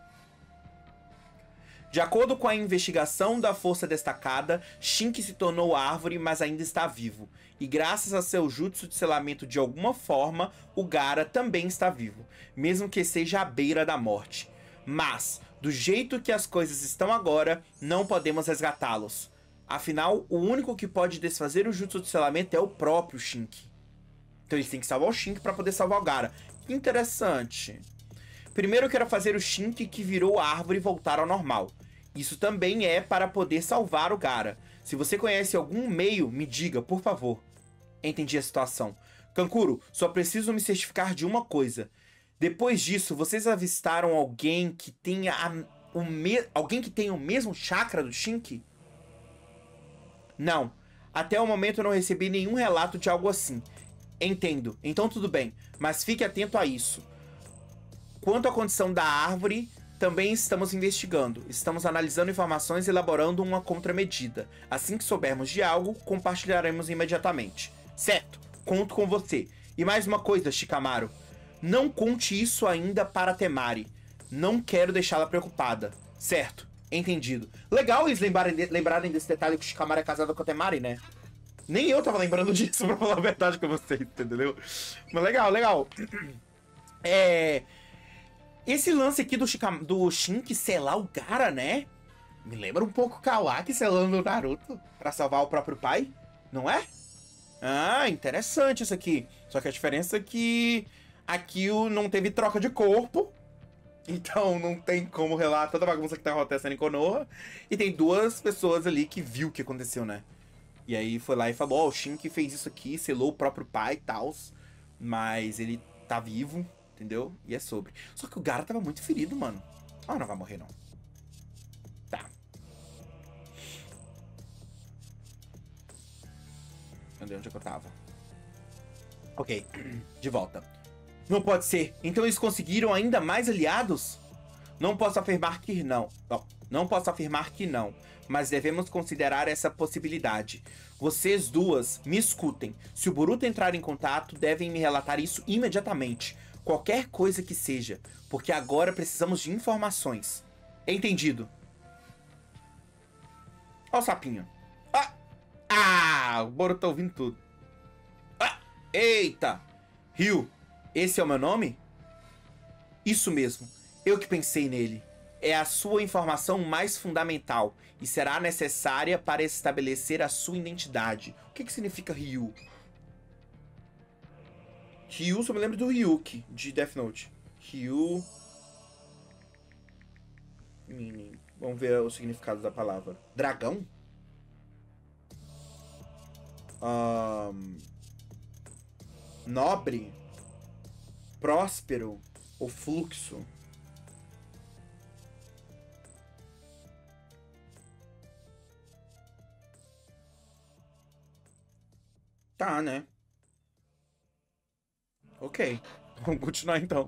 Speaker 1: De acordo com a investigação da Força Destacada, Shinki se tornou árvore, mas ainda está vivo. E graças a seu jutsu de selamento de alguma forma, o Gaara também está vivo, mesmo que seja à beira da morte. Mas, do jeito que as coisas estão agora, não podemos resgatá-los. Afinal, o único que pode desfazer o jutsu de selamento é o próprio Shinki. Então eles têm que salvar o Shinki para poder salvar o Gaara. Que interessante. Primeiro eu quero fazer o Shinki que virou árvore voltar ao normal. Isso também é para poder salvar o Gaara. Se você conhece algum meio, me diga, por favor. Entendi a situação. Kankuro, só preciso me certificar de uma coisa. Depois disso, vocês avistaram alguém que tenha alguém que tenha o mesmo chakra do Shinki? Não. Até o momento eu não recebi nenhum relato de algo assim. Entendo. Então tudo bem. Mas fique atento a isso. Quanto à condição da árvore, também estamos investigando. Estamos analisando informações e elaborando uma contramedida. Assim que soubermos de algo, compartilharemos imediatamente. Certo, conto com você. E mais uma coisa, Shikamaru. Não conte isso ainda para Temari. Não quero deixá-la preocupada. Certo, entendido. Legal eles lembrarem desse detalhe que o Shikamaru é casado com a Temari, né? Nem eu tava lembrando disso, pra falar a verdade com vocês, entendeu? Mas legal, legal. Esse lance aqui do Shinki selar o Gaara, né? Me lembra um pouco o Kawaki selando o Naruto pra salvar o próprio pai, não é? Ah, interessante isso aqui. Só que a diferença é que aqui não teve troca de corpo. Então não tem como relatar toda a bagunça que tá acontecendo em Konoha. E tem duas pessoas ali que viu o que aconteceu, né? E aí foi lá e falou, ó, o Shinki fez isso aqui, selou o próprio pai e tal. Mas ele tá vivo, entendeu? E é sobre. Só que o Gaara tava muito ferido, mano. Ah, não vai morrer, não. Tá. Cadê onde é que eu tava? Ok, de volta. Não pode ser. Então eles conseguiram ainda mais aliados? Não posso afirmar que não. Não posso afirmar que não. Mas devemos considerar essa possibilidade. Vocês duas, me escutem. Se o Boruto entrar em contato, devem me relatar isso imediatamente. Qualquer coisa que seja. Porque agora precisamos de informações. Entendido. Ó o sapinho. O Boruto tá ouvindo tudo. Eita! Ryu, esse é o meu nome? Isso mesmo. Eu que pensei nele. É a sua informação mais fundamental e será necessária para estabelecer a sua identidade. O que significa Ryu? Ryu, só me lembro do Ryuki, de Death Note. Ryu... Vamos ver o significado da palavra. Dragão? Nobre? Próspero? Ou fluxo? Tá, né? Ok. Vamos continuar então.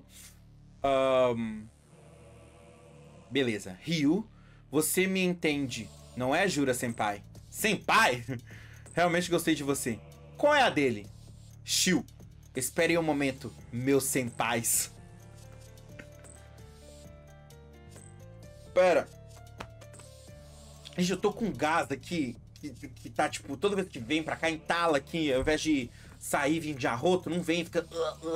Speaker 1: Beleza. Ryu, você me entende, não é, Jura Senpai? Senpai? Realmente gostei de você. Qual é a dele? Shio, espere um momento, meus senpais. Pera. Gente, eu tô com gás aqui que tá, tipo, toda vez que vem pra cá, entala aqui, ao invés de sair, vir de arroto, não vem, fica...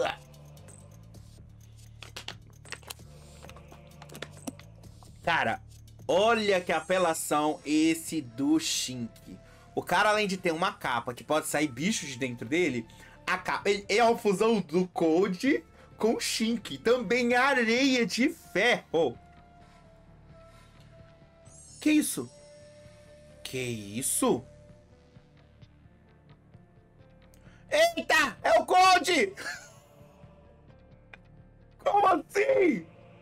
Speaker 1: Cara, olha que apelação esse do Shinki. O cara, além de ter uma capa que pode sair bichos de dentro dele, a capa é a fusão do Cold com o Shinki. Também areia de ferro. Que isso? Que isso? Eita! É o Code! Como assim?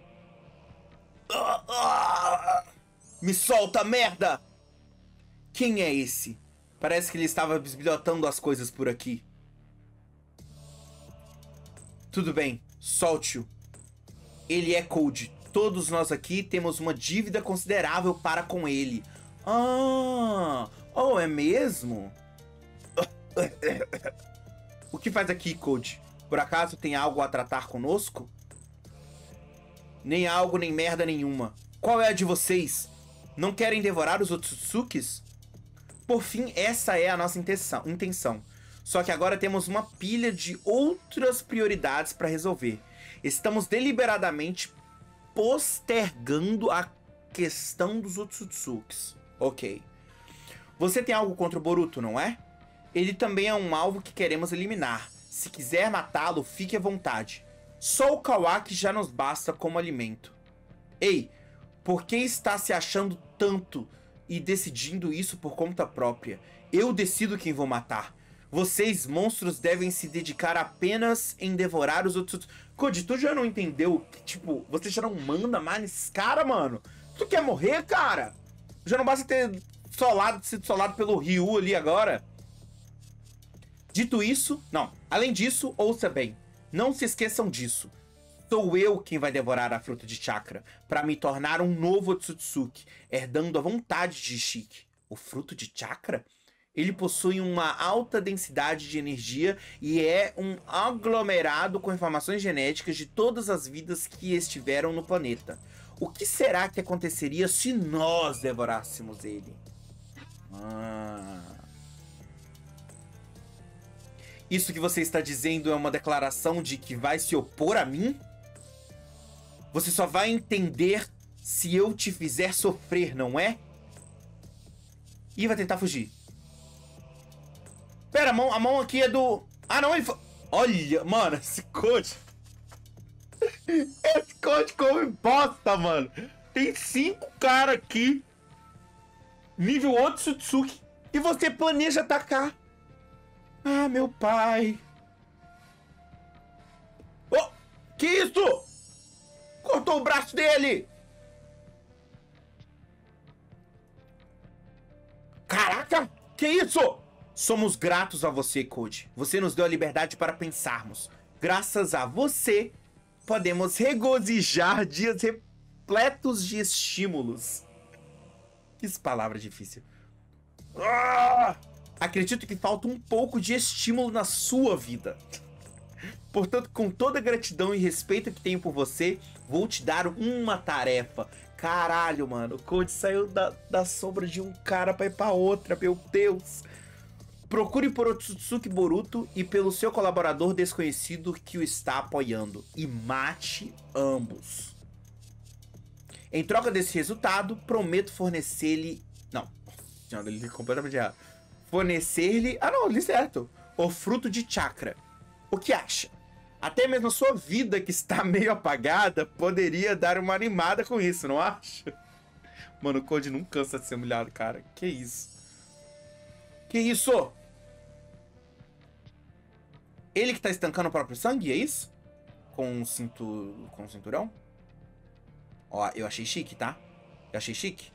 Speaker 1: Me solta, merda! Quem é esse? Parece que ele estava bisbilhotando as coisas por aqui. Tudo bem, solte-o. Ele é Code. Todos nós aqui temos uma dívida considerável para com ele. Ah, oh, é mesmo? O que faz aqui, Code? Por acaso tem algo a tratar conosco? Nem algo, nem merda nenhuma. Qual é a de vocês? Não querem devorar os Otsutsukis? Por fim, essa é a nossa intenção. Só que agora temos uma pilha de outras prioridades para resolver. Estamos deliberadamente postergando a questão dos Otsutsukis. Ok. Você tem algo contra o Boruto, não é? Ele também é um alvo que queremos eliminar. Se quiser matá-lo, fique à vontade. Só o Kawaki já nos basta como alimento. Ei, por que está se achando tanto e decidindo isso por conta própria? Eu decido quem vou matar. Vocês, monstros, devem se dedicar apenas em devorar os outros... Code, tu já não entendeu que, tipo, você já não manda mais nesses caras, mano? Tu quer morrer, cara? Já não basta ter sido solado pelo Ryu ali agora? Dito isso, não. Além disso, ouça bem. Não se esqueçam disso. Sou eu quem vai devorar a fruta de chakra para me tornar um novo Otsutsuki, herdando a vontade de Ishiki. O fruto de chakra? Ele possui uma alta densidade de energia e é um aglomerado com informações genéticas de todas as vidas que estiveram no planeta. O que será que aconteceria se nós devorássemos ele? Isso que você está dizendo é uma declaração de que vai se opor a mim? Você só vai entender se eu te fizer sofrer, não é? Ih, vai tentar fugir. Pera, a mão aqui é do... Ah, não, ele... Olha, mano, esse Code... Esse Code come bosta, mano. Tem 5 caras aqui. Nível Otsutsuki. E você planeja atacar. Ah, meu pai. Oh, que isso? Cortou o braço dele. Caraca, que isso? Somos gratos a você, Code. Você nos deu a liberdade para pensarmos. Graças a você, podemos regozijar dias repletos de estímulos. Que palavra difícil. Acredito que falta um pouco de estímulo na sua vida. Portanto, com toda a gratidão e respeito que tenho por você, vou te dar uma tarefa. Caralho, mano. O Code saiu da sombra de um cara pra ir pra outra, meu Deus. Procure por Otsutsuki Boruto e pelo seu colaborador desconhecido que o está apoiando. E mate ambos. Em troca desse resultado, prometo fornecer-lhe... Não, ele li completamente errado. Fornecer-lhe... Ah, não, li certo. O fruto de chakra. O que acha? Até mesmo a sua vida, que está meio apagada, poderia dar uma animada com isso, não acha? Mano, o Code não cansa de ser humilhado, cara. Que isso? Que isso? Ele que tá estancando o próprio sangue, é isso? Com o cinturão? Ó, eu achei chique, tá? Eu achei chique.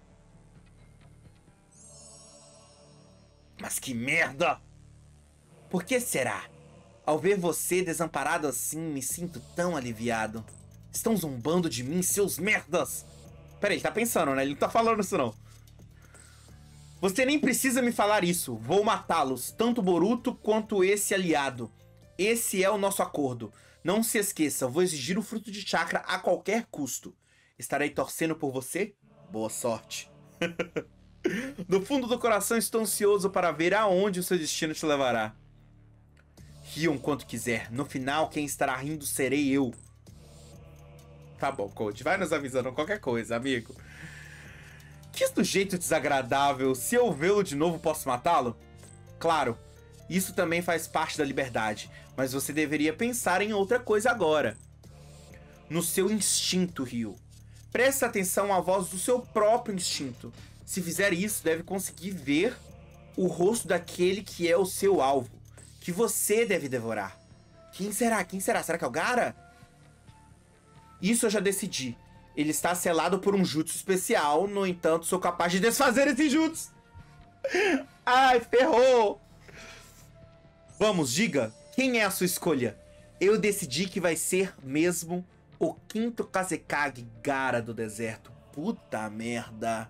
Speaker 1: Mas que merda! Por que será? Ao ver você desamparado assim, me sinto tão aliviado. Estão zombando de mim, seus merdas! Pera aí, ele tá pensando, né? Ele não tá falando isso, não. Você nem precisa me falar isso. Vou matá-los, tanto Boruto quanto esse aliado. Esse é o nosso acordo. Não se esqueça, vou exigir o fruto de chakra a qualquer custo. Estarei torcendo por você? Boa sorte. Do fundo do coração estou ansioso para ver aonde o seu destino te levará. Riam quanto quiser. No final, quem estará rindo serei eu. Tá bom, Code. Vai nos avisando qualquer coisa, amigo. Que sujeito desagradável. Se eu vê-lo de novo, posso matá-lo? Claro. Isso também faz parte da liberdade. Mas você deveria pensar em outra coisa agora. No seu instinto, Ryu. Preste atenção à voz do seu próprio instinto. Se fizer isso, deve conseguir ver o rosto daquele que é o seu alvo. que você deve devorar. Quem será? Quem será? Será que é o Gaara? Isso eu já decidi. Ele está selado por um jutsu especial, no entanto, sou capaz de desfazer esse jutsu. Ai, ferrou! Vamos, diga, quem é a sua escolha? Eu decidi que vai ser mesmo o quinto Kazekage Gaara do deserto. Puta merda.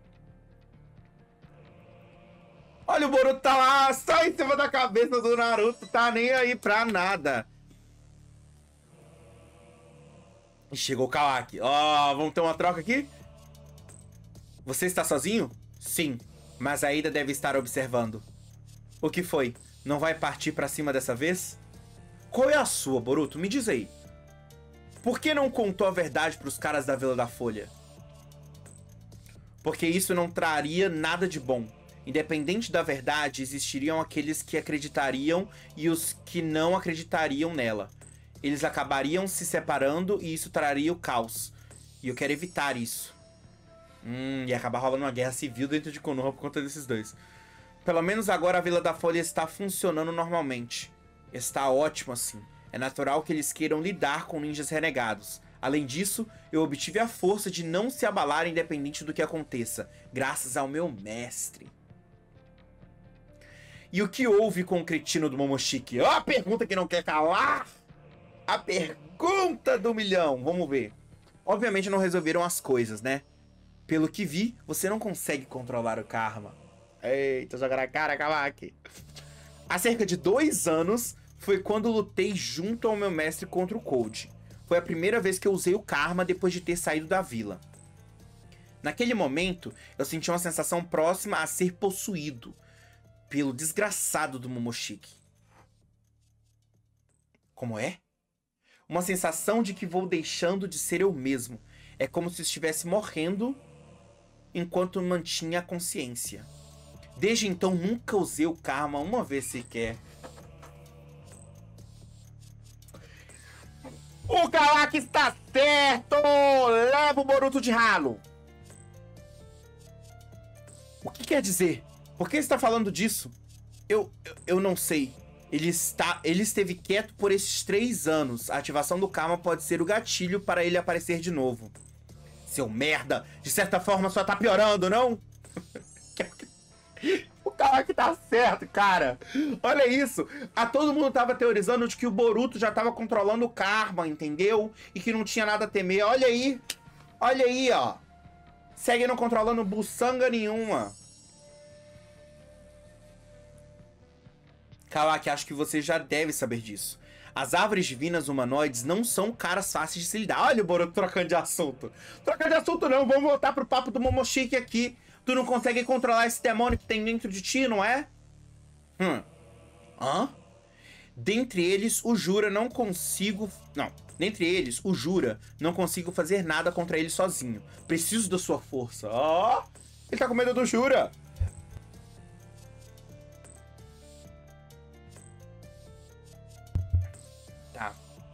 Speaker 1: Olha, o Boruto tá lá, só em cima da cabeça do Naruto, tá nem aí pra nada. E chegou o Kawaki. Ó, vamos ter uma troca aqui? Você está sozinho? Sim, mas ainda deve estar observando. O que foi? Não vai partir pra cima dessa vez? Qual é a sua, Boruto? Me diz aí. Por que não contou a verdade pros caras da Vila da Folha? Porque isso não traria nada de bom. Independente da verdade, existiriam aqueles que acreditariam e os que não acreditariam nela. Eles acabariam se separando e isso traria o caos. E eu quero evitar isso. E acabar rolando uma guerra civil dentro de Konoha por conta desses dois. Pelo menos agora a Vila da Folha está funcionando normalmente. Está ótimo assim. É natural que eles queiram lidar com ninjas renegados. Além disso, eu obtive a força de não se abalar independente do que aconteça, graças ao meu mestre. E o que houve com o cretino do Momoshiki? Ó, a pergunta que não quer calar! A pergunta do milhão! Vamos ver. Obviamente não resolveram as coisas, né? Pelo que vi, você não consegue controlar o karma. Eita, joga na cara, Kawaki. Há cerca de 2 anos foi quando lutei junto ao meu mestre contra o Cold. Foi a primeira vez que eu usei o karma depois de ter saído da vila. Naquele momento, eu senti uma sensação próxima a ser possuído pelo desgraçado do Momoshiki. Como é? Uma sensação de que vou deixando de ser eu mesmo. É como se estivesse morrendo enquanto mantinha a consciência. Desde então, nunca usei o karma uma vez sequer. O Kawaki está certo! Leva o Boruto de ralo! O que quer dizer? Por que está falando disso? Eu não sei. Ele esteve quieto por esses 3 anos. A ativação do karma pode ser o gatilho para ele aparecer de novo. Seu merda! De certa forma só tá piorando, não? O Kawaki tá certo, cara. Olha isso. Todo mundo tava teorizando de que o Boruto já tava controlando o karma, entendeu? E que não tinha nada a temer. Olha aí. Olha aí, ó. Segue não controlando buçanga nenhuma. Kawaki, acho que você já deve saber disso. As árvores divinas humanoides não são caras fáceis de se lidar. Olha o Boruto trocando de assunto. Trocando de assunto não, vamos voltar pro papo do Momoshiki aqui. Tu não consegue controlar esse demônio que tem dentro de ti, não é? Hã? Dentre eles, o Jura não consigo... Não. Dentre eles, o Jura não consigo fazer nada contra ele sozinho. Preciso da sua força. Ó! Ele tá com medo do Jura. Tá.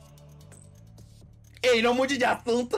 Speaker 1: Ei, não mude de assunto.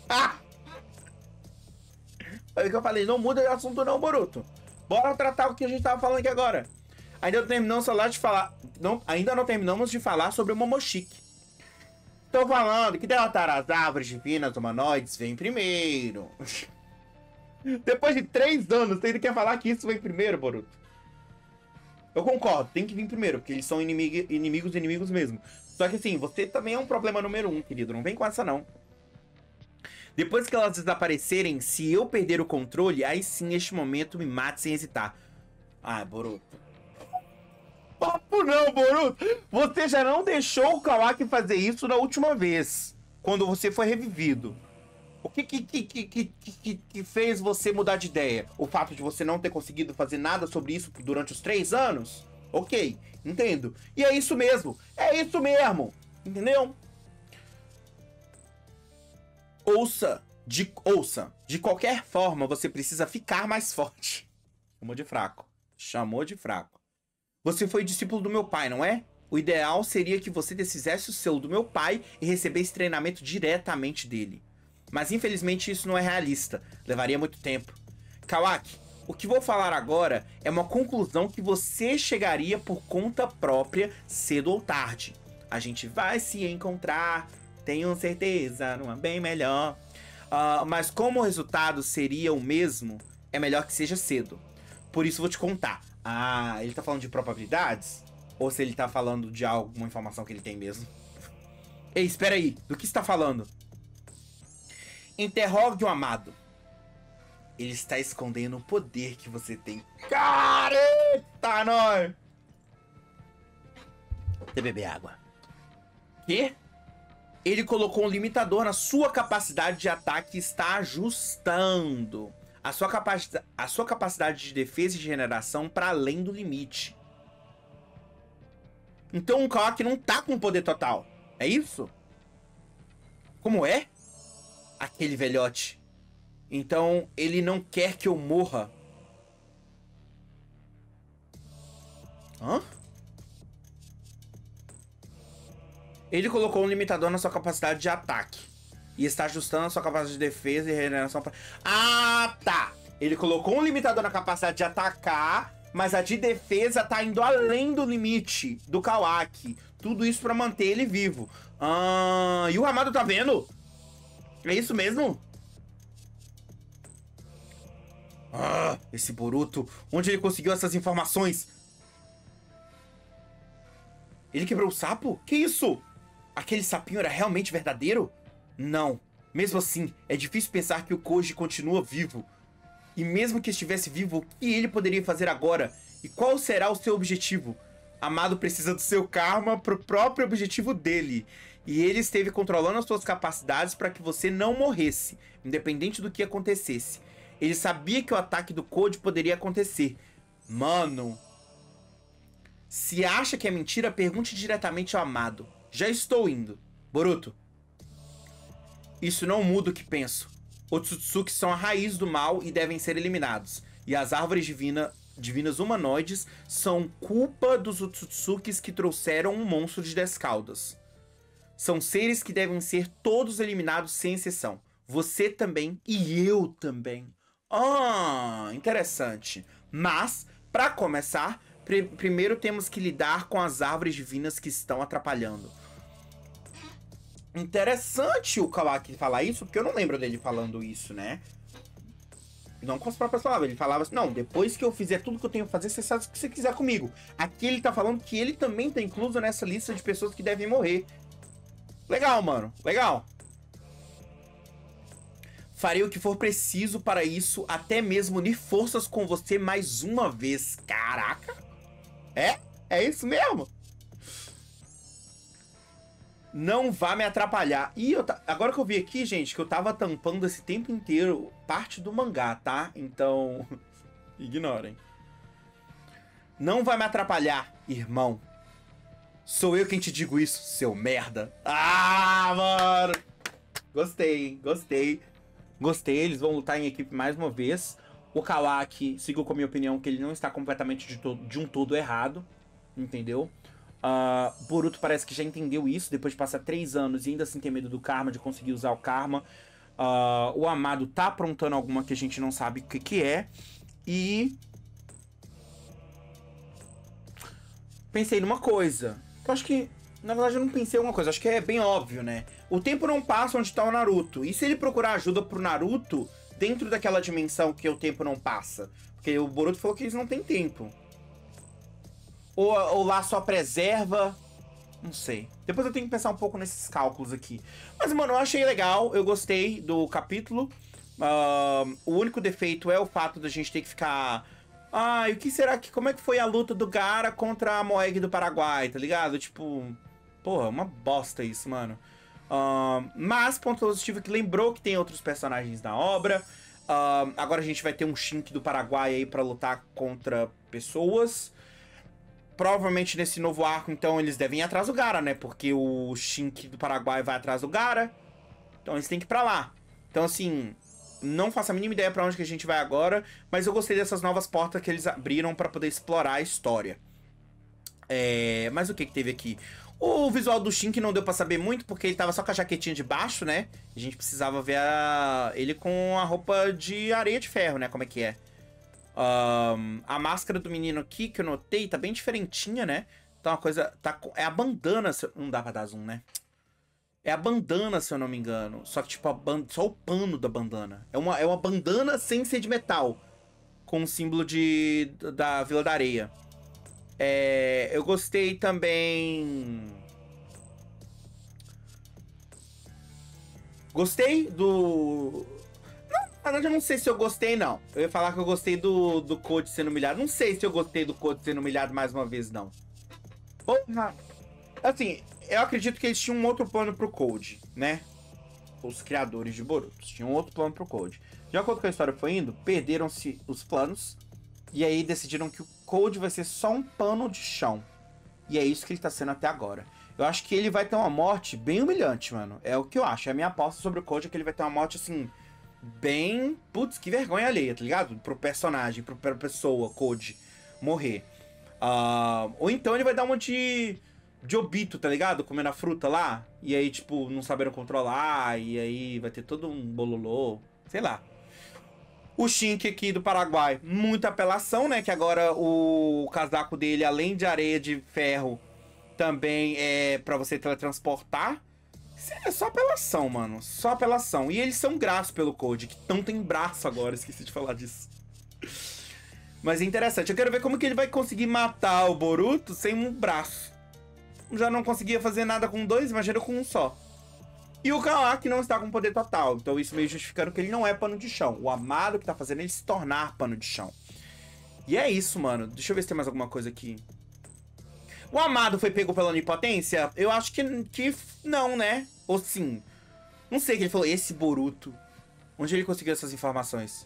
Speaker 1: Foi o que eu falei, não muda de assunto não, Boruto. Bora tratar o que a gente tava falando aqui agora. Ainda não terminamos de falar... ainda não terminamos de falar sobre o Momoshiki. Tô falando que derrotar as árvores divinas humanoides vem primeiro. Depois de 3 anos, você ainda quer falar que isso vem primeiro, Boruto? Eu concordo, tem que vir primeiro, porque eles são inimigos mesmo. Só que assim, você também é um problema número 1, querido. Não vem com essa, não. Depois que elas desaparecerem, se eu perder o controle, aí sim, neste momento, me mate sem hesitar. Ah, Boruto. Papo não, Boruto! Você já não deixou o Kawaki fazer isso na última vez, quando você foi revivido. O que fez você mudar de ideia? O fato de você não ter conseguido fazer nada sobre isso durante os 3 anos? Ok, entendo. E é isso mesmo. É isso mesmo. Entendeu? Ouça. De qualquer forma, você precisa ficar mais forte. Chamou de fraco. Chamou de fraco. Você foi discípulo do meu pai, não é? O ideal seria que você desfizesse o selo do meu pai e recebesse treinamento diretamente dele. Mas infelizmente isso não é realista. Levaria muito tempo. Kawaki, O que vou falar agora é uma conclusão que você chegaria por conta própria, cedo ou tarde. A gente vai se encontrar, tenho certeza, numa bem melhor. Mas como o resultado seria o mesmo, é melhor que seja cedo. Por isso vou te contar. Ah, ele tá falando de probabilidades? Ou se ele tá falando de alguma informação que ele tem mesmo? Ei, espera aí. Do que você tá falando? Interrogue o amado. Ele está escondendo o poder que você tem. Careta, nós! Você beber água. Quê? Ele colocou um limitador na sua capacidade de ataque e está ajustando a sua capacidade de defesa e regeneração para além do limite. Então o Kawaki não tá com poder total. É isso? Como é? Aquele velhote. Então ele não quer que eu morra. Hã? Ele colocou um limitador na sua capacidade de ataque. E está ajustando a sua capacidade de defesa e regeneração pra... Ah, tá! Ele colocou um limitador na capacidade de atacar, mas a de defesa tá indo além do limite do Kawaki. Tudo isso pra manter ele vivo. E o Amado tá vendo? É isso mesmo? Esse Boruto. Onde ele conseguiu essas informações? Ele quebrou o sapo? Que isso? Aquele sapinho era realmente verdadeiro? Não. Mesmo assim, é difícil pensar que o Koji continua vivo. E mesmo que estivesse vivo, o que ele poderia fazer agora? E qual será o seu objetivo? Amado precisa do seu karma pro próprio objetivo dele. E ele esteve controlando as suas capacidades para que você não morresse, independente do que acontecesse. Ele sabia que o ataque do Koji poderia acontecer. Mano... Se acha que é mentira, pergunte diretamente ao Amado. Já estou indo. Boruto. Isso não muda o que penso. Otsutsuki são a raiz do mal e devem ser eliminados. E as árvores divinas humanoides são culpa dos Otsutsukis que trouxeram um monstro de 10 caudas. São seres que devem ser todos eliminados sem exceção. Você também e eu também. Interessante. Mas, para começar... Primeiro temos que lidar com as árvores divinas que estão atrapalhando. Interessante o Kawaki falar isso, porque eu não lembro dele falando isso, né? Não com as próprias palavras. Ele falava assim, não, depois que eu fizer tudo que eu tenho que fazer, você faz o que você quiser comigo. Aqui ele tá falando que ele também tá incluso nessa lista de pessoas que devem morrer. Legal, mano. Legal. Farei o que for preciso para isso, até mesmo unir forças com você mais uma vez. Caraca. É isso mesmo? Não vá me atrapalhar. E agora que eu vi aqui, gente, que eu tava tampando esse tempo inteiro parte do mangá, tá? Então, ignorem. Não vai me atrapalhar, irmão. Sou eu quem te digo isso, seu merda. Mano. Gostei, hein? Gostei. Gostei, eles vão lutar em equipe mais uma vez. O Kawaki seguiu com a minha opinião que ele não está completamente de um todo errado. Entendeu? Boruto parece que já entendeu isso depois de passar 3 anos e ainda assim ter medo do karma, de conseguir usar o karma. O Amado tá aprontando alguma que a gente não sabe o que é. E... pensei numa coisa. Eu acho que... na verdade eu não pensei em alguma coisa. Acho que é bem óbvio, né? O tempo não passa onde tá o Naruto. E se ele procurar ajuda pro Naruto... dentro daquela dimensão que o tempo não passa. Porque o Boruto falou que eles não têm tempo. Ou lá só preserva. Não sei. Depois eu tenho que pensar um pouco nesses cálculos aqui. Mas, mano, eu achei legal. Eu gostei do capítulo. O único defeito é o fato da gente ter que ficar... e o que será que... como é que foi a luta do Gaara contra a Moeg do Paraguai, tá ligado? Tipo... porra, uma bosta isso, mano. Mas, ponto positivo é que lembrou que tem outros personagens na obra. Agora a gente vai ter um Shink do Paraguai aí pra lutar contra pessoas. Provavelmente nesse novo arco, então, eles devem ir atrás do Gaara, né? Porque o Shink do Paraguai vai atrás do Gaara. Então eles têm que ir pra lá. Então, assim, não faço a mínima ideia pra onde que a gente vai agora. Mas eu gostei dessas novas portas que eles abriram pra poder explorar a história. Mas o que teve aqui? O visual do Shink não deu pra saber muito, porque ele tava só com a jaquetinha de baixo, né? A gente precisava ver ele com a roupa de areia de ferro, né? Como é que é? A máscara do menino aqui, que eu notei, tá bem diferentinha, né? Tá uma coisa... é a bandana... Não dá pra dar zoom, né? É a bandana, se eu não me engano. Só que, tipo, só o pano da bandana. É uma bandana sem ser de metal. Com o símbolo da Vila da Areia. Eu gostei também... Gostei do... Na verdade, eu não sei se eu gostei, não. Eu ia falar que eu gostei do Code sendo humilhado. Não sei se eu gostei do Code sendo humilhado mais uma vez, não. Porra. Assim, eu acredito que eles tinham um outro plano pro Code, né? Os criadores de Boruto tinham outro plano pro Code. De acordo com a história foi indo, perderam-se os planos. E aí decidiram que o Code vai ser só um pano de chão. E é isso que ele tá sendo até agora. Eu acho que ele vai ter uma morte bem humilhante, mano. É o que eu acho. A minha aposta sobre o Code é que ele vai ter uma morte, assim... bem... Putz, que vergonha alheia, tá ligado? Pro personagem, pra pessoa, Code, morrer. Ou então ele vai dar uma de Obito, tá ligado? Comendo a fruta lá. E aí, tipo, não sabendo controlar. E aí vai ter todo um bololô. Sei lá. O Shink aqui do Paraguai, muita apelação, né? Que agora o casaco dele, além de areia de ferro, também é pra você teletransportar. É só apelação, mano. Só apelação. E eles são graços pelo Code, que não tem braço agora. Esqueci de falar disso. Mas é interessante. Eu quero ver como que ele vai conseguir matar o Boruto sem um braço. Já não conseguia fazer nada com dois, imagina com um só. E o Kawaki não está com poder total. Então isso meio justificando que ele não é pano de chão. O Amado que tá fazendo ele se tornar pano de chão. E é isso, mano. Deixa eu ver se tem mais alguma coisa aqui. O Amado foi pego pela onipotência? Eu acho que não, né? Ou sim. Não sei o que ele falou. Esse Boruto. Onde ele conseguiu essas informações?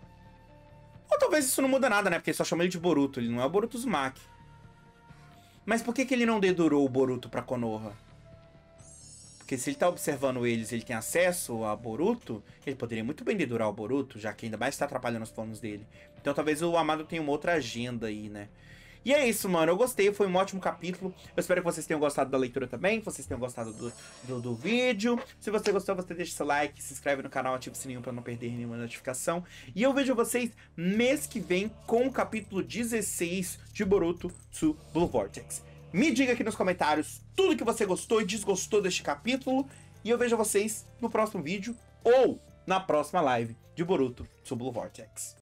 Speaker 1: Ou talvez isso não muda nada, né? Porque ele só chama ele de Boruto. Ele não é o Boruto Uzumaki. Mas por que ele não dedurou o Boruto pra Konoha? Porque se ele tá observando eles, ele tem acesso a Boruto, ele poderia muito bem dedurar o Boruto, já que ainda mais tá atrapalhando os planos dele. Então talvez o Amado tenha uma outra agenda aí, né? E é isso, mano. Eu gostei, foi um ótimo capítulo. Eu espero que vocês tenham gostado da leitura também, que vocês tenham gostado do vídeo. Se você gostou, você deixa seu like, se inscreve no canal, ativa o sininho pra não perder nenhuma notificação. E eu vejo vocês mês que vem com o capítulo 16 de Boruto to Blue Vortex. Me diga aqui nos comentários tudo que você gostou e desgostou deste capítulo. E eu vejo vocês no próximo vídeo ou na próxima live de Boruto to Blue Vortex.